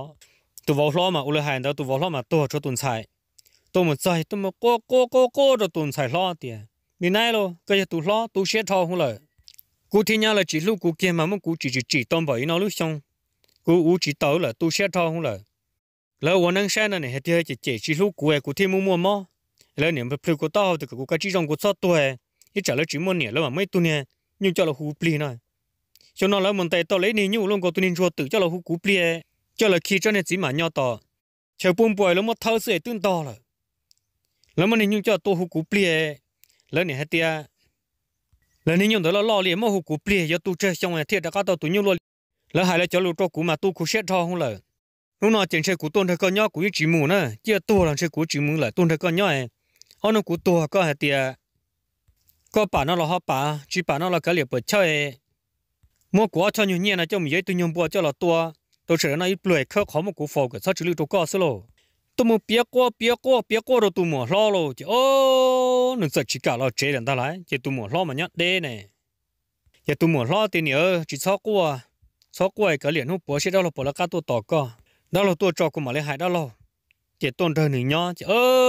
vào lo mà u là hàng đó tụ vào lo mà tua cho tuần xài tôi một giây tôi một cô rồi tuần xài lo tiền mình này luôn cái tụ lo tụ xe thao không lời cú thì nhà là chỉ lúc cú kia mà muốn cú chỉ tôm bậy nó lúc xong cú chỉ tàu là tụ xe thao không lời lỡวันนั้นxe này hết thì chỉ lúc cú thì mua mò lỡ niệm phải phụ cú tao thì cú cái chỉ trong cú sót tuổi ít trả lời chỉ mua niệm lỡ mà mấy tu nè nhưng cho là hú pli này cho nó lỡ mình tay tao lấy ni nhưng luôn có tu nên cho tự cho là hú cú pli cho là khi cho nên chỉ mà nhau tao chờ bún bồi lỡ mất thao sẽ tương to rồi lỡ mà nhưng cho tôi hụt cú plie lỡ này hết tia lỡ nên nhưng đó là lo liền mà hụt cú plie cho tôi chơi xong rồi thiệt đã có tao tôi nhiều luôn lỡ hai là cho lụt cho cú mà tôi cú xét thao không lỡ lúc nào trên xe cú tôn thấy con nhỏ cú chỉ mù nữa chia tôi làm xe cú chỉ mù lại tôn thấy con nhỏ ấy họ nó cú tôi có hết tia có bà nó là họ bà chỉ bà nó là cái liệp bờ chơi mua quả cho nhiều nhẹ là cho mình giấy tôi nhung bùa cho là tôi sợ nó ít lười khớp khó một cú phò cái sao chỉ lưu tôi có xí lô tôi muốn bia qua rồi tôi muốn lo rồi chứ ô nó sợ chỉ cả lo chế đến ta lại chứ tôi muốn lo mà nhát đê này chứ tôi muốn lo thì nhớ chỉ sáu qua cái liền hút bữa sẽ đó là bỏ là cá tôi tỏ co đó là tôi cho của mà lấy hại đó lo chứ tôn đời nữa nhá chứ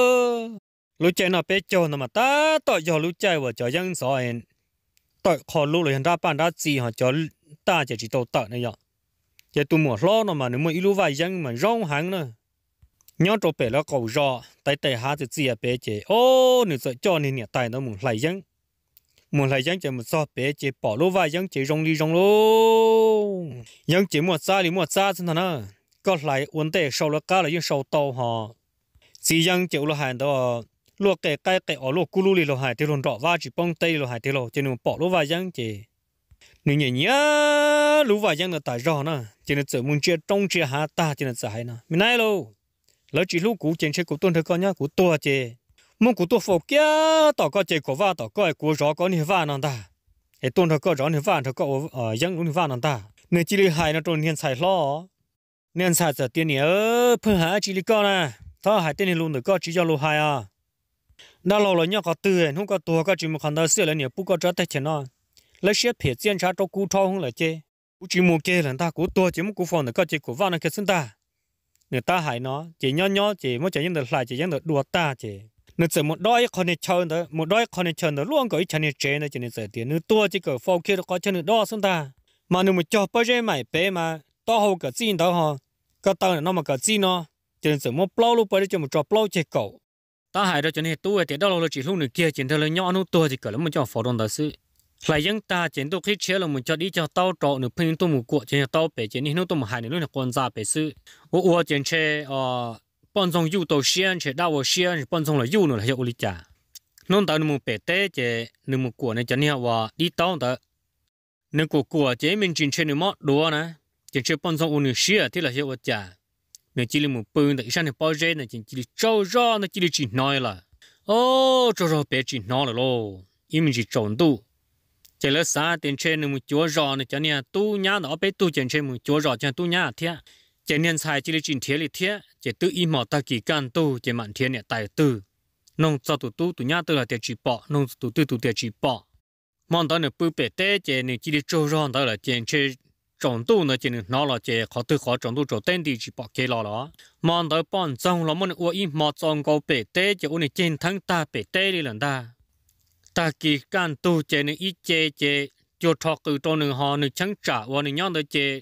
lũ chạy nó bé cho nó mà ta tỏ giờ lũ chạy vào cho dân sợ em tỏ khó lũ rồi ra bàn ra gì họ cho ta chỉ tàu tợ này nhở chứ tôi muốn lo nó mà nếu mà lũ vài dân mà rong hàng nữa nhớ cho bé là cầu rò tay há thì gì bé chế ô nếu sợ cho nên nhà tay nó muốn lại dân chỉ một so bé chế bỏ lô vài dân chế rong lô dân chế một xa thế nào có lại vấn đề sau là cá là dân sau tàu họ chỉ dân chịu là hàng đó luộc cái ở luộc cú lì là hàng thì luôn rõ va chỉ bông tây là hàng thì lo cho nên bỏ lô vài dân chế nếu nhớ lú vài dân là tại rò nè cho nên sợ muốn chia trong chia há ta cho nên sợ hay nè mình này luôn lỡ chỉ lúc cũ trên xe của tôi thôi con nhá của tôi chê mong của tôi phục kia tao có chê của va tao có của rõ có nhiều va nè ta cái tôi thôi có rõ nhiều va thôi có dân nhiều va nè ta nên chỉ li hai nó trôn hiện xài lo nên xài giờ tiền nhớ phương hả chỉ li con nè thao hai tiền luôn được có chỉ cho lô hai à đã lâu rồi nhá có từ không có tua có chỉ một khăn đó xưa là nhiều bút có trở tay chén nó lấy xếp phía trên trái cho cú thao không là chê cú chỉ mua kê là ta cú tua chỉ một cú phòng được có chỉ của va nó cái xin ta người ta hại nó chỉ nhỏ chỉ mới chỉ những được lại chỉ những được đùa ta chỉ người chỉ một đôi con này chơi đó một đôi con này chơi đó luôn có ít chân này chơi này chỉ nên giờ tiền người tua chỉ có phô kia có chân được đo xuống ta mà nếu mà cho bao nhiêu mày bé mà to hậu cái gì đó ha cái tao nó mà cái gì nó chỉ nên giờ một bao lúc bao nhiêu một cho bao chỉ cầu ta hại đó cho nên tua thì đó là chỉ lúc này kia chỉ là nhỏ nó tua chỉ có là một cho phổ thông đó sự lại dân ta chỉ tôi khi chế là một cho đi cho tao trộn được phim tôi một cuộc chỉ tao bé chỉ nó tôi một hai nữa là quan gia bé sự我简直帮助有到先，且到我先帮助了有呢，还有理解。弄到你们白带这，你们过呢，叫你话你当的，你过这面进去你么多呢？简直帮助我呢些，听了些我讲，你这里么笨的，一上你包热呢，这里招热呢，这里进来了，哦，招热别进来了咯，因为是中度。这了3点车你们脚热呢，叫你都伢那边都进去么脚热，叫都伢天。chỉ nên xài chỉ là chuyện thiệt là thiệt, chỉ tự im mỏ ta kỳ can tu chỉ mạnh thiệt này tài tư, nông cho tụi nhá tư là tiền chỉ bỏ, nông tụi tiền chỉ bỏ, mong đó là bự bể té chỉ này chỉ là trâu rong đó là chỉ trồng tu nó chỉ nó là chỉ khó tư khó trồng tu trồng tên thì chỉ bỏ cái đó, mong đó bọn trồng là mong uo im mỏ trồng cầu bể té chỉ uo này trên thắng ta bể té đi lần ta kỳ can tu chỉ này ít chỉ cho thọ từ trong nương họ nương trắng trả uo này nhon đó chỉ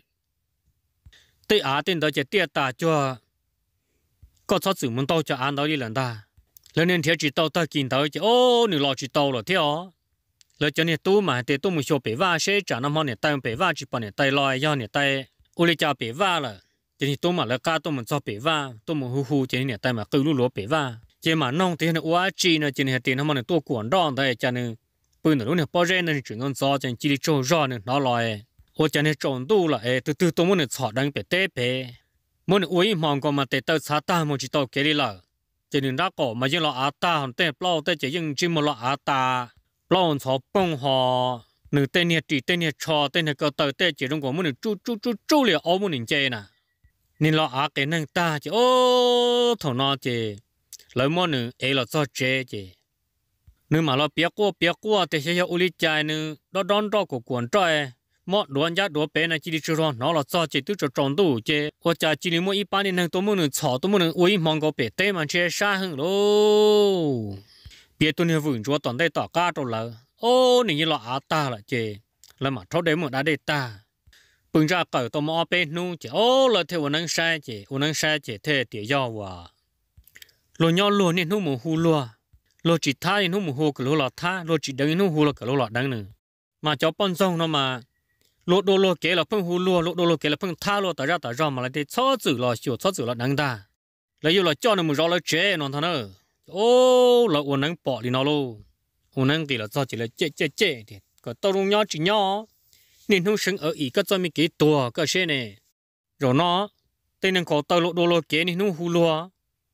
tây á tên đó chỉ tiệt ta cho có số sự muốn tao cho ăn đó đi lần ta lần nên theo chỉ tàu ta kinh tàu chỉ ô nửa lọ chỉ tàu rồi theo lần cho nên tu mà để tu một số bể va sẽ trả năm họ này tay bể va chỉ bằng này tay lòi do này tay u lấy chào bể va là cho nên tu mà là cá tu mình cho bể va tu một hu cho nên này tay mà cứ lúa bể va chỉ mà nông thì nó quá chi nữa cho nên tiền họ này tu cuộn đòn đây cho nên bây giờ lúc này bao giờ nên chuyển non gió cho nên chỉ đi trâu gió nữa nó lòi ô cho nên trồng tu là từ từ tu muốn chọn đằng bể té bể muốn uống mong còn mà để tao xả ta muốn chỉ tao cái đi là cho nên đã có mà chỉ là à ta hắn té bao té chỉ những chỉ một là à ta bao cho bông họ nửa tên này chỉ tên này cho tên này có tao té chỉ trong của muốn chú liền ôm muốn chơi nè nên là à cái năng ta chỉ ô thằng nó chỉ lấy món nữa ấy là cho chơi chỉ nếu mà nó biết qua thì sẽ uli chạy nữa đó đón đó của quần trai mọi đoàn giá đồ bé này chỉ đi chơi rồi nó là cho chỉ tự cho tròn đủ chứ hoặc là chỉ mỗi ít bán nên tôi muốn chọn tôi muốn uống mong có bé té mà chơi xa hơn luôn biết tôi nhiều vườn chúa toàn đây tỏ cá rồi là ô này như là à ta là chứ là mà thấu đấy một đã đây ta bưng ra cởi tôi mua bên nu chứ ô là theo năng sai chứ thế thì do và luôn nhau luôn nên không muốn hù luôn lo chỉ tha thì nó mù hồ cái lỗ lọt tha lo chỉ đằng nó hồ là cái lỗ lọt đằng nữa mà cháu bận rong nó mà lỗ đô lỗ kế là phân hồ lỗ đô lỗ kế là phân tha lỗ tại ra mà lại để xóa chữ là đằng ta lấy yêu là cho nó mù rõ là chế nó thằng nữa ô là uốn nắng bỏ đi nó luôn uốn nắng thì là cho chỉ là chế thì có tao luôn nhỏ chỉ nhỏ nên không sinh ở ý cái cho mình cái tua cái xe này rồi nó tên năng có tao lỗ đô lỗ kế nên nó hồ lỗ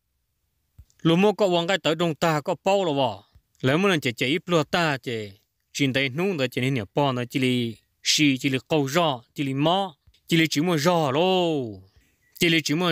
lúc mua có uống cái tới đông ta có bao rồi vợ lấy một lần chỉ ít lúa ta chỉ đây nung đó chỉ nên nhiều bao nó chỉ là câu rau chỉ là mỏ chỉ là chỉ mua rau lô chỉ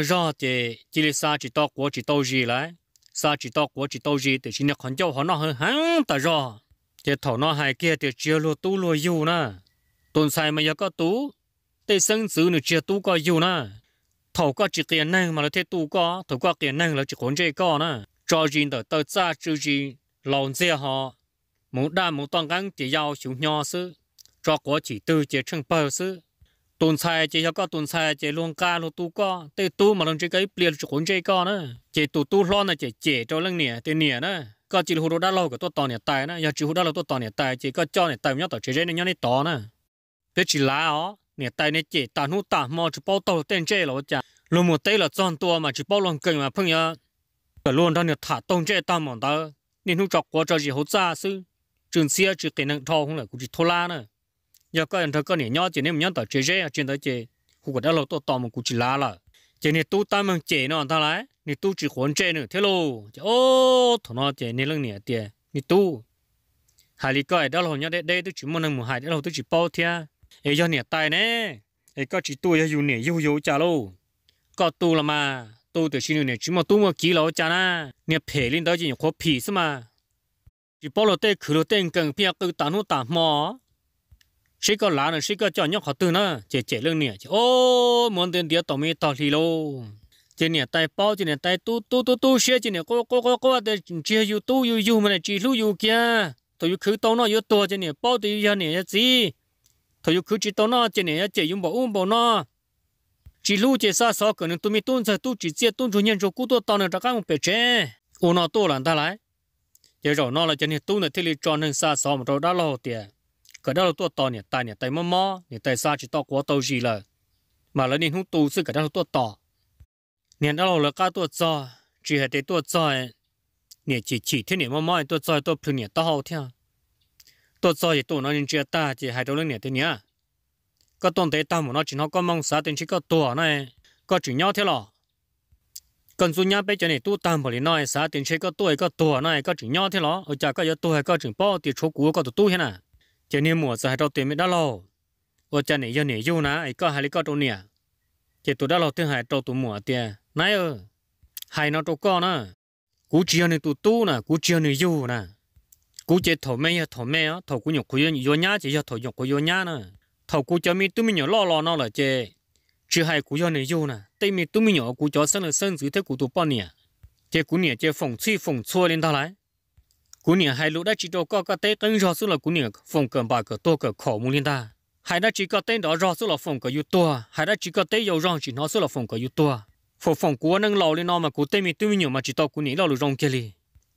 là sa chỉ tao của chỉ tao gì lại sa chỉ tao của chỉ tao gì thì chỉ là con cháu họ nó hơi hăng ta rau chỉ thầu nó hai kia thì chia lúa tu lúa yêu nè tuần sai mà giờ có tu để sinh dưỡng nữa chia tu có yêu nè thầu có chỉ tiền năng mà là thế tu có thầu có tiền năng là chỉ còn chơi có nè cho riêng tờ tờ cha chữ gì lòng xe họ muốn đa muốn toàn gắng chỉ giao xuống nhỏ sư cho có chỉ từ chỉ chân bờ sư tuần sai chỉ có tuần sai chỉ luôn ca luôn tu có tê tu mà lần chơi cái liền chỉ còn chơi có nè chỉ tu lo là chỉ cho lần nè tên nè nè có chỉ hồ đồ đã lâu cái tôi tòn nè tài nè giờ chỉ hồ đã lâu tôi tòn nè tài chỉ có cho nè tài nhau tờ chỉ chơi nè nhau nè to nè cái chỉ lá ó nè tài nè chỉ tàn hút tàn mò chỉ bao tàu tên chơi rồi chả luôn một tay là tròn tua mà chỉ bao lần cần mà phăng nhá cái luôn đó nè thả tông chơi tam mòn đó nên hút chọc qua cho gì hốt ra sư trường xe chỉ cái năng thò không là cũng chỉ thô la nữa giờ có anh thợ có nè nhỏ chỉ nên nhớ tờ chơi chơi trên đó chơi hút cái đó là tôi tò mà cũng chỉ lá là chỉ nè tu tam mòn chơi nó ta lại nè tu chỉ huấn chơi nữa thế luôn ô thằng nó chơi nè lưng nè tiền nè tu hai lý coi đó là nhớ đây tôi chỉ muốn năng một hai đó là tôi chỉ bao thia ấy do nè tài nè ấy có chỉ tu yêu nè yêu chả luôn có tu là mà tu từ xin nè chỉ mà tu mà kỹ lâu chả na nè phê lên đó chỉ có phì chứ mà chỉ bao lâu tê khử lâu tê cần phía cứ tán hút tán mò sĩ có lá nữa sĩ có cho nhóc họ từ nữa chế lưng nè ô muốn tiền địa tao mới tao thì lô trên nè tay bao trên nè tay tu xe trên nè có để chia yêu tu yêu mà này chỉ lu yêu kia tôi khử tao nó yêu to trên nè bao thì yêu nè gì tôi khử chỉ tao nó trên nè chỉ dùng bảo nó chỉ lu chỉ sa sao cái nên tụi mình tuân tu chỉ chia tuân chủ nhân cho cú tôi tao nên ra cái một bể chế ô nó to là ta lại giờ rồi nó là cho nên tu này thì cho nên sa sao mà rồi đã lâu tiền cái đó là tôi tao này tay mò này tay sa chỉ tao quá tao gì là mà là nên không tu sư cái đó là tôi tao nên đó là cái tôi cho chỉ là để tôi cho này chỉ thế này mò tôi cho tôi phun này tao theo tôi cho thì tôi nói nên chia ta chỉ hai đôi lưng này thế nhá có tuần tế tao mà nó chỉ nó có mong xã tiền chỉ có tuổi này có chỉ nhau thế lọ cần số nhau bây giờ này tu tam bảo lý nói xã tiền chỉ có tuổi này có chỉ nhau thế lọ ở chả có giờ tuổi có chỉ bao tiền số cũ có tu thế nào cho nên mùa giờ hai đầu tiền mới đã lâu ở chả này giờ này yêu na ấy có hai lý có đâu nè chỉ tu đã lâu tiền hai đầu tu mùa tiền này hai nó đâu có nè cú chiều này tu nè cú chiều này yêu nè cú chỉ thầu mẹ thầu cú nhục cú yêu nhá chỉ cho thầu nhục cú yêu nhá nè thầu cú cho mi tụi mình nhỏ lo nó là chê chứ hai cú cho này yêu nè tây mi tụi mình nhỏ cú cho sinh dưới thế cú tụ bao nè chê cú nè chê phồng chua lên ta lại cú nè hai lũ đã chỉ cho có cái tên rõ số là cú nè phồng cờ bà cờ to cờ khổ muốn lên ta hai đã chỉ có tên đó rõ số là phồng cờ yêu to hai đã chỉ có tên yêu rong chỉ nó số là phồng cờ yêu to phồng cú nâng lầu lên nó mà cú tây mi tụi mình nhỏ mà chỉ to cú nè lầu rong kia li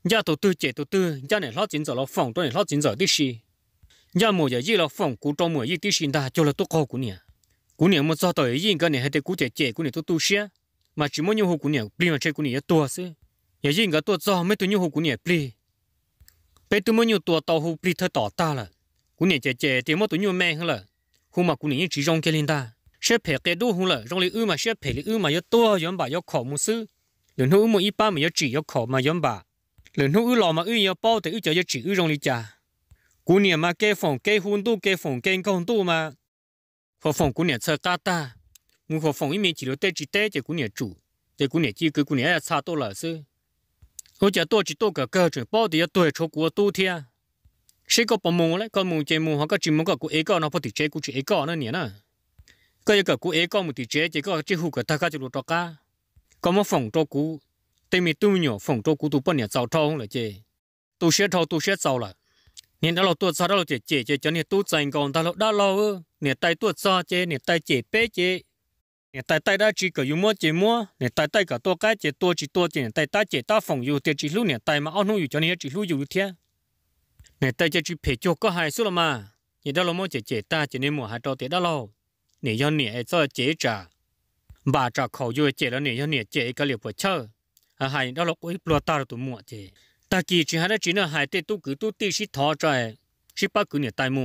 nhà tổ tư chế tổ tư nhà này lo chính giờ lo phòng tôi này lo chính giờ tí xì nhà mùa giờ gì lo phòng cú trong mùa gì tí xì ta cho là tôi khó cú nè một giờ tới gì cái này hay để cú chế cú này tôi tu xía mà chỉ muốn nhiều hồ cú nè pli mà chơi cú nè tua xí giờ gì cái tua cho mấy tôi nhiều hồ cú nè pli bây tôi muốn nhiều tua tàu hồ pli thay tỏ ta là cú nè chế thì mỗi tôi nhiều mẹ hơn là hồ mà cú nè chỉ rong cái lên ta sẽ phải cái đu hồ là rong lấy mà sẽ phải lấy mà yếu tua yếu bà yếu khổ một xứ lần hữu một ít ba mà yếu chỉ yếu khổ mà yếu bà lần hữu lò mà yếu bao thì yếu cho yếu chỉ yếu rong lấy cha cú nè mà cái phòng cái hôn tu cái phòng cái công tu mà họ phòng cú nè sợ ta họ phòng ý mình chỉ được chỉ chỉ cú nè chủ để cú nè chỉ cứ cú nè xa tôi là sư họ chỉ tôi chỉ tôi cả cơ chuyện bao thì tôi cho cú tu thia sẽ có bao mùng đấy con mùng chơi mùng họ có chỉ mùng có cú ấy có nó phải chỉ chơi cú chỉ ấy có nữa nè cái cái cú ấy có một chỉ chơi chỉ có chỉ hụt cái ta cái chỉ được cả có một phòng cho cú tên mình tu nhỏ phòng cho cú tu bao nhiêu giàu thâu là chơi tu sẽ giàu là nên đó là tu sao đó là chơi cho nên tu dành còn ta là đó là nè tay tu sao chơi nè tay chơi bé chơi nè tay đã chỉ có dùng mua nè tay cả to cái chơi to chỉ to chơi tay ta chơi ta phòng dùng tiền chỉ lúc nè tay mà ăn nuôi cho nên chỉ lúc dùng thế nè tay chơi chỉ phải cho có hai số là mà nè đó là mua chơi ta cho nên mua hai trâu tiền đó là nè do nè cho chơi trả bà trả khẩu dùng chơi là nè do nè chơi cái liệu phải chơi hai đó là cái pro ta là tụi mua chơi ta kỳ chỉ hai đó chỉ là hai tết tu cứ tu tì xí thọ trời xí bắt cứ nè tay mua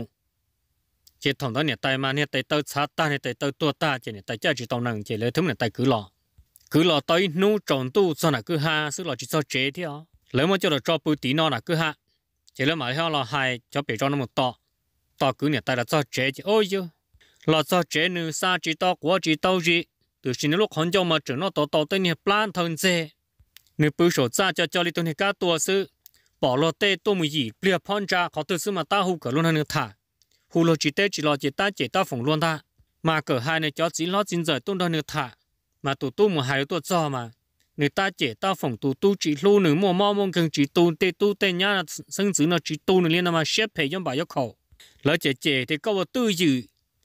chỉ thằng đó nè tay mà nè tay tao sát ta nè tay tao tua ta chỉ nè tay cha chỉ tao năng chỉ lấy thứ nè tay cứ lò tới nấu tròn tu cho nè cứ ha sức lò chỉ cho chế theo lấy mà cho là cho bự tí nó nè cứ ha chỉ lấy mà theo là hai cho bị cho nó một to cứ nè tay là cho chế chỉ ôi chứ lò cho chế nữ sa chỉ to của chỉ tao gì từ khi lúc còn cho mà trưởng nó to tới nè plan thân dê nữ bự sổ ra cho đi tôi nè cá tua sư bỏ lò tê tôi mới gì bịa phong ra họ từ xưa mà ta hú cả luôn hơn thả hú lô chỉ tê chỉ lo chỉ ta phồng luôn ta mà cỡ hai này cho chỉ lo chính giờ tôi đang được thả mà tụ một hai tôi cho mà người ta chỉ ta phồng tụ chỉ lu nữ mua mong cần chỉ tụ tê nhá là sinh dưỡng nó chỉ tụ nữ liên mà xếp phải cho bà yêu khẩu lỡ chỉ thì có một tư dự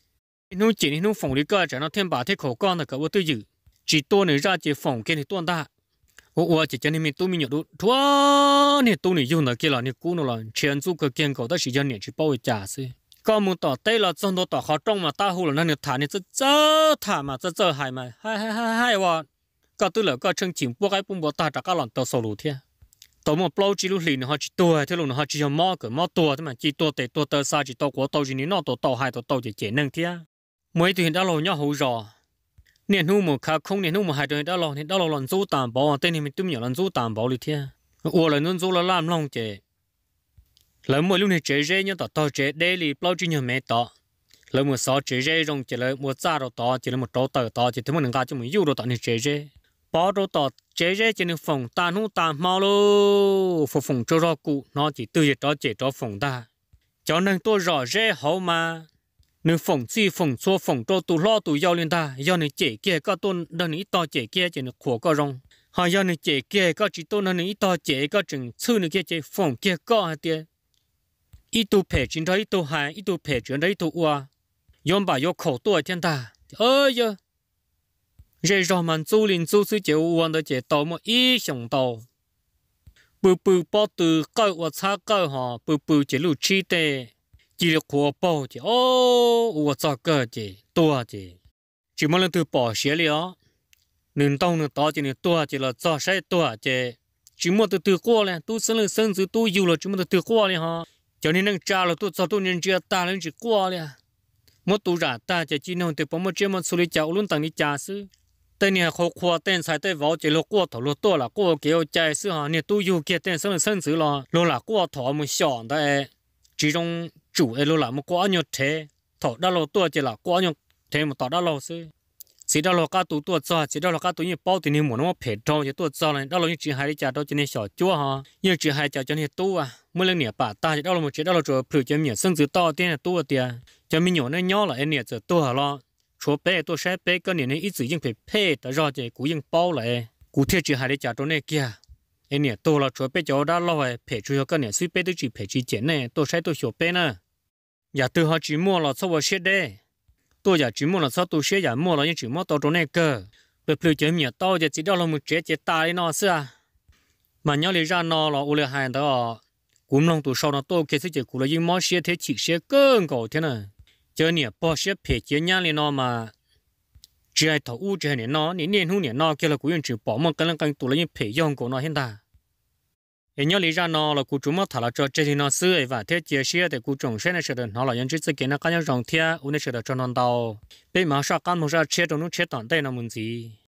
nó chỉ nó phồng đi cơ cho nó thêm bà thế khẩu con là có một tư dự chỉ tụ nữ ra chỉ phồng kia thì tuôn ta ô chỉ cho nên mình tụ mình nhớ đủ thua nè tụ nữ dùng là kia là nè cũ nó là chuyện chú cái kiên cầu đó chỉ cho nè chỉ bao trả xí có một tỏ tây là trong đó tỏ khó trong mà ta hú là nó thả nên thả mà hại mà hai wa có tư là có chân chỉnh buộc cái bung bò ta trả các lòn tàu sầu lù thế tàu một bao chỉ lúc lì nó chỉ tua thế lúc nó chỉ mò tua thế mà chỉ tua tệ tua tơ sa chỉ tàu của tàu chỉ nó tàu hai tàu chỉ chế nâng thế mấy thì hiện đã lâu nhau hú rò niên hú một khá không niên hú một hai hiện đã lâu lần du tạm bảo tên thì mình tụi nhiều lần du tạm bảo lì thế ủa là nó du là làm long chế lỡ mỗi lúc này chế rễ nhớ tao chế đây li bao nhiêu nhiều mẹ tao lỡ một sáu chế rễ rong chỉ là một giá đồ tao chỉ là một trâu tờ tao chỉ thấy một người ta cho mình yêu đồ tao này chế rễ bao đồ tao chế rễ chỉ là phòng tan hú tan mau lô phòng cho rõ cụ nó chỉ từ đó chế cho phòng ta cho nên tôi rõ rễ hậu mà nếu phòng chi phòng xua phòng cho tụ lo tụ giao lên ta do này chế kia có tôn đơn ý to chế kia chỉ là khổ có rong họ do này chế kia có chỉ tôn đơn ý to chế có chừng sư này kia chế phòng kia có hả tiền ít tu phê trên đó ít tu hai ít tu phê trên đó ít tu ua yếm bà yêu khẩu tuổi thiên ta ơi giờ rồi rồi mình du lịch du sư chế uốn đó chế tàu mà ít xong tàu bự bao từ coi uốn xa coi họ bự chế lụt chi tê chỉ được khổ bao chế ô uốn xa coi chế tua chế chỉ một lần từ bỏ xé liao nương tông nương tao chế nương tua chế là cho sai tua chế chỉ một từ qua lên tu sinh từ tu yêu là chỉ một từ qua lên ha cho nên nâng cha là tôi cho tôi nhận chia ta lên chỉ qua liền một tu giả ta chỉ nông từ một chuyện một xử lý cháu luôn tăng đi trả sư tên này họ khoa tên sai tên vào chỉ lo qua thầu lo to là qua kiểu chạy sư họ này tu yêu kia tên sinh tử lo là qua thầu một xỏn đấy chỉ trong chủ ấy lo là một qua nhiều thế thầu đã lo to chỉ là qua nhiều thế một tao đã lo sư chỉ đó là các tu tua cho chỉ đó là các tu như bao tiền muốn nó phê cho chỉ tua cho này đó là những chuyện hay đi trả đó cho nên sợ chúa ha những chuyện hay trả cho nên tu mỗi lần nè bà ta chỉ đó là một chuyện đó là cho phơi cho mình sinh tử to tiền tu tiền cho mình nhỏ nó nhỏ là anh nè giờ tu hả lo chúa bé tu sẽ bé cái nè ít sử dụng phải phê đó rồi chỉ cú dùng bao lại cú thiệt chuyện hay đi trả đó này kia anh nè tu là chúa bé cho đã lo rồi phê cho cái nè suy bé tu chỉ phê chỉ tiền này tu sẽ tu hiểu bé nè giờ từ họ chỉ mua là sau đó sẽ đấy tôi giờ chỉ muốn là sao tôi sẽ giờ mua là những chỉ mua tàu này cơ bởi vì chỉ miệt tàu giờ chỉ đó là một chế chế tài nó xưa mà nhau lấy ra nó là u lệ hai đó cũng lòng tụ sau nó tô cái sự cũng là những món xe thế chỉ xe cơn cổ thế này chơi nè bỏ xe phê chế nhang lên nó mà chỉ ai thầu u chơi nè nó nè hú nè nó kia là cũng chỉ bỏ một cái là cái tụ là những phê dùng của nó hiện tại em nhớ lấy ra nó là cũng chúng nó thả là cho chơi thì nó xưa và thế chia sẻ để cũng trồng xe này sẽ được nó là những chiếc cái nó cái nhau trồng thia u này sẽ được cho nó đào bên mà sao căn một ra chơi trong nó chơi tận đây là muốn gì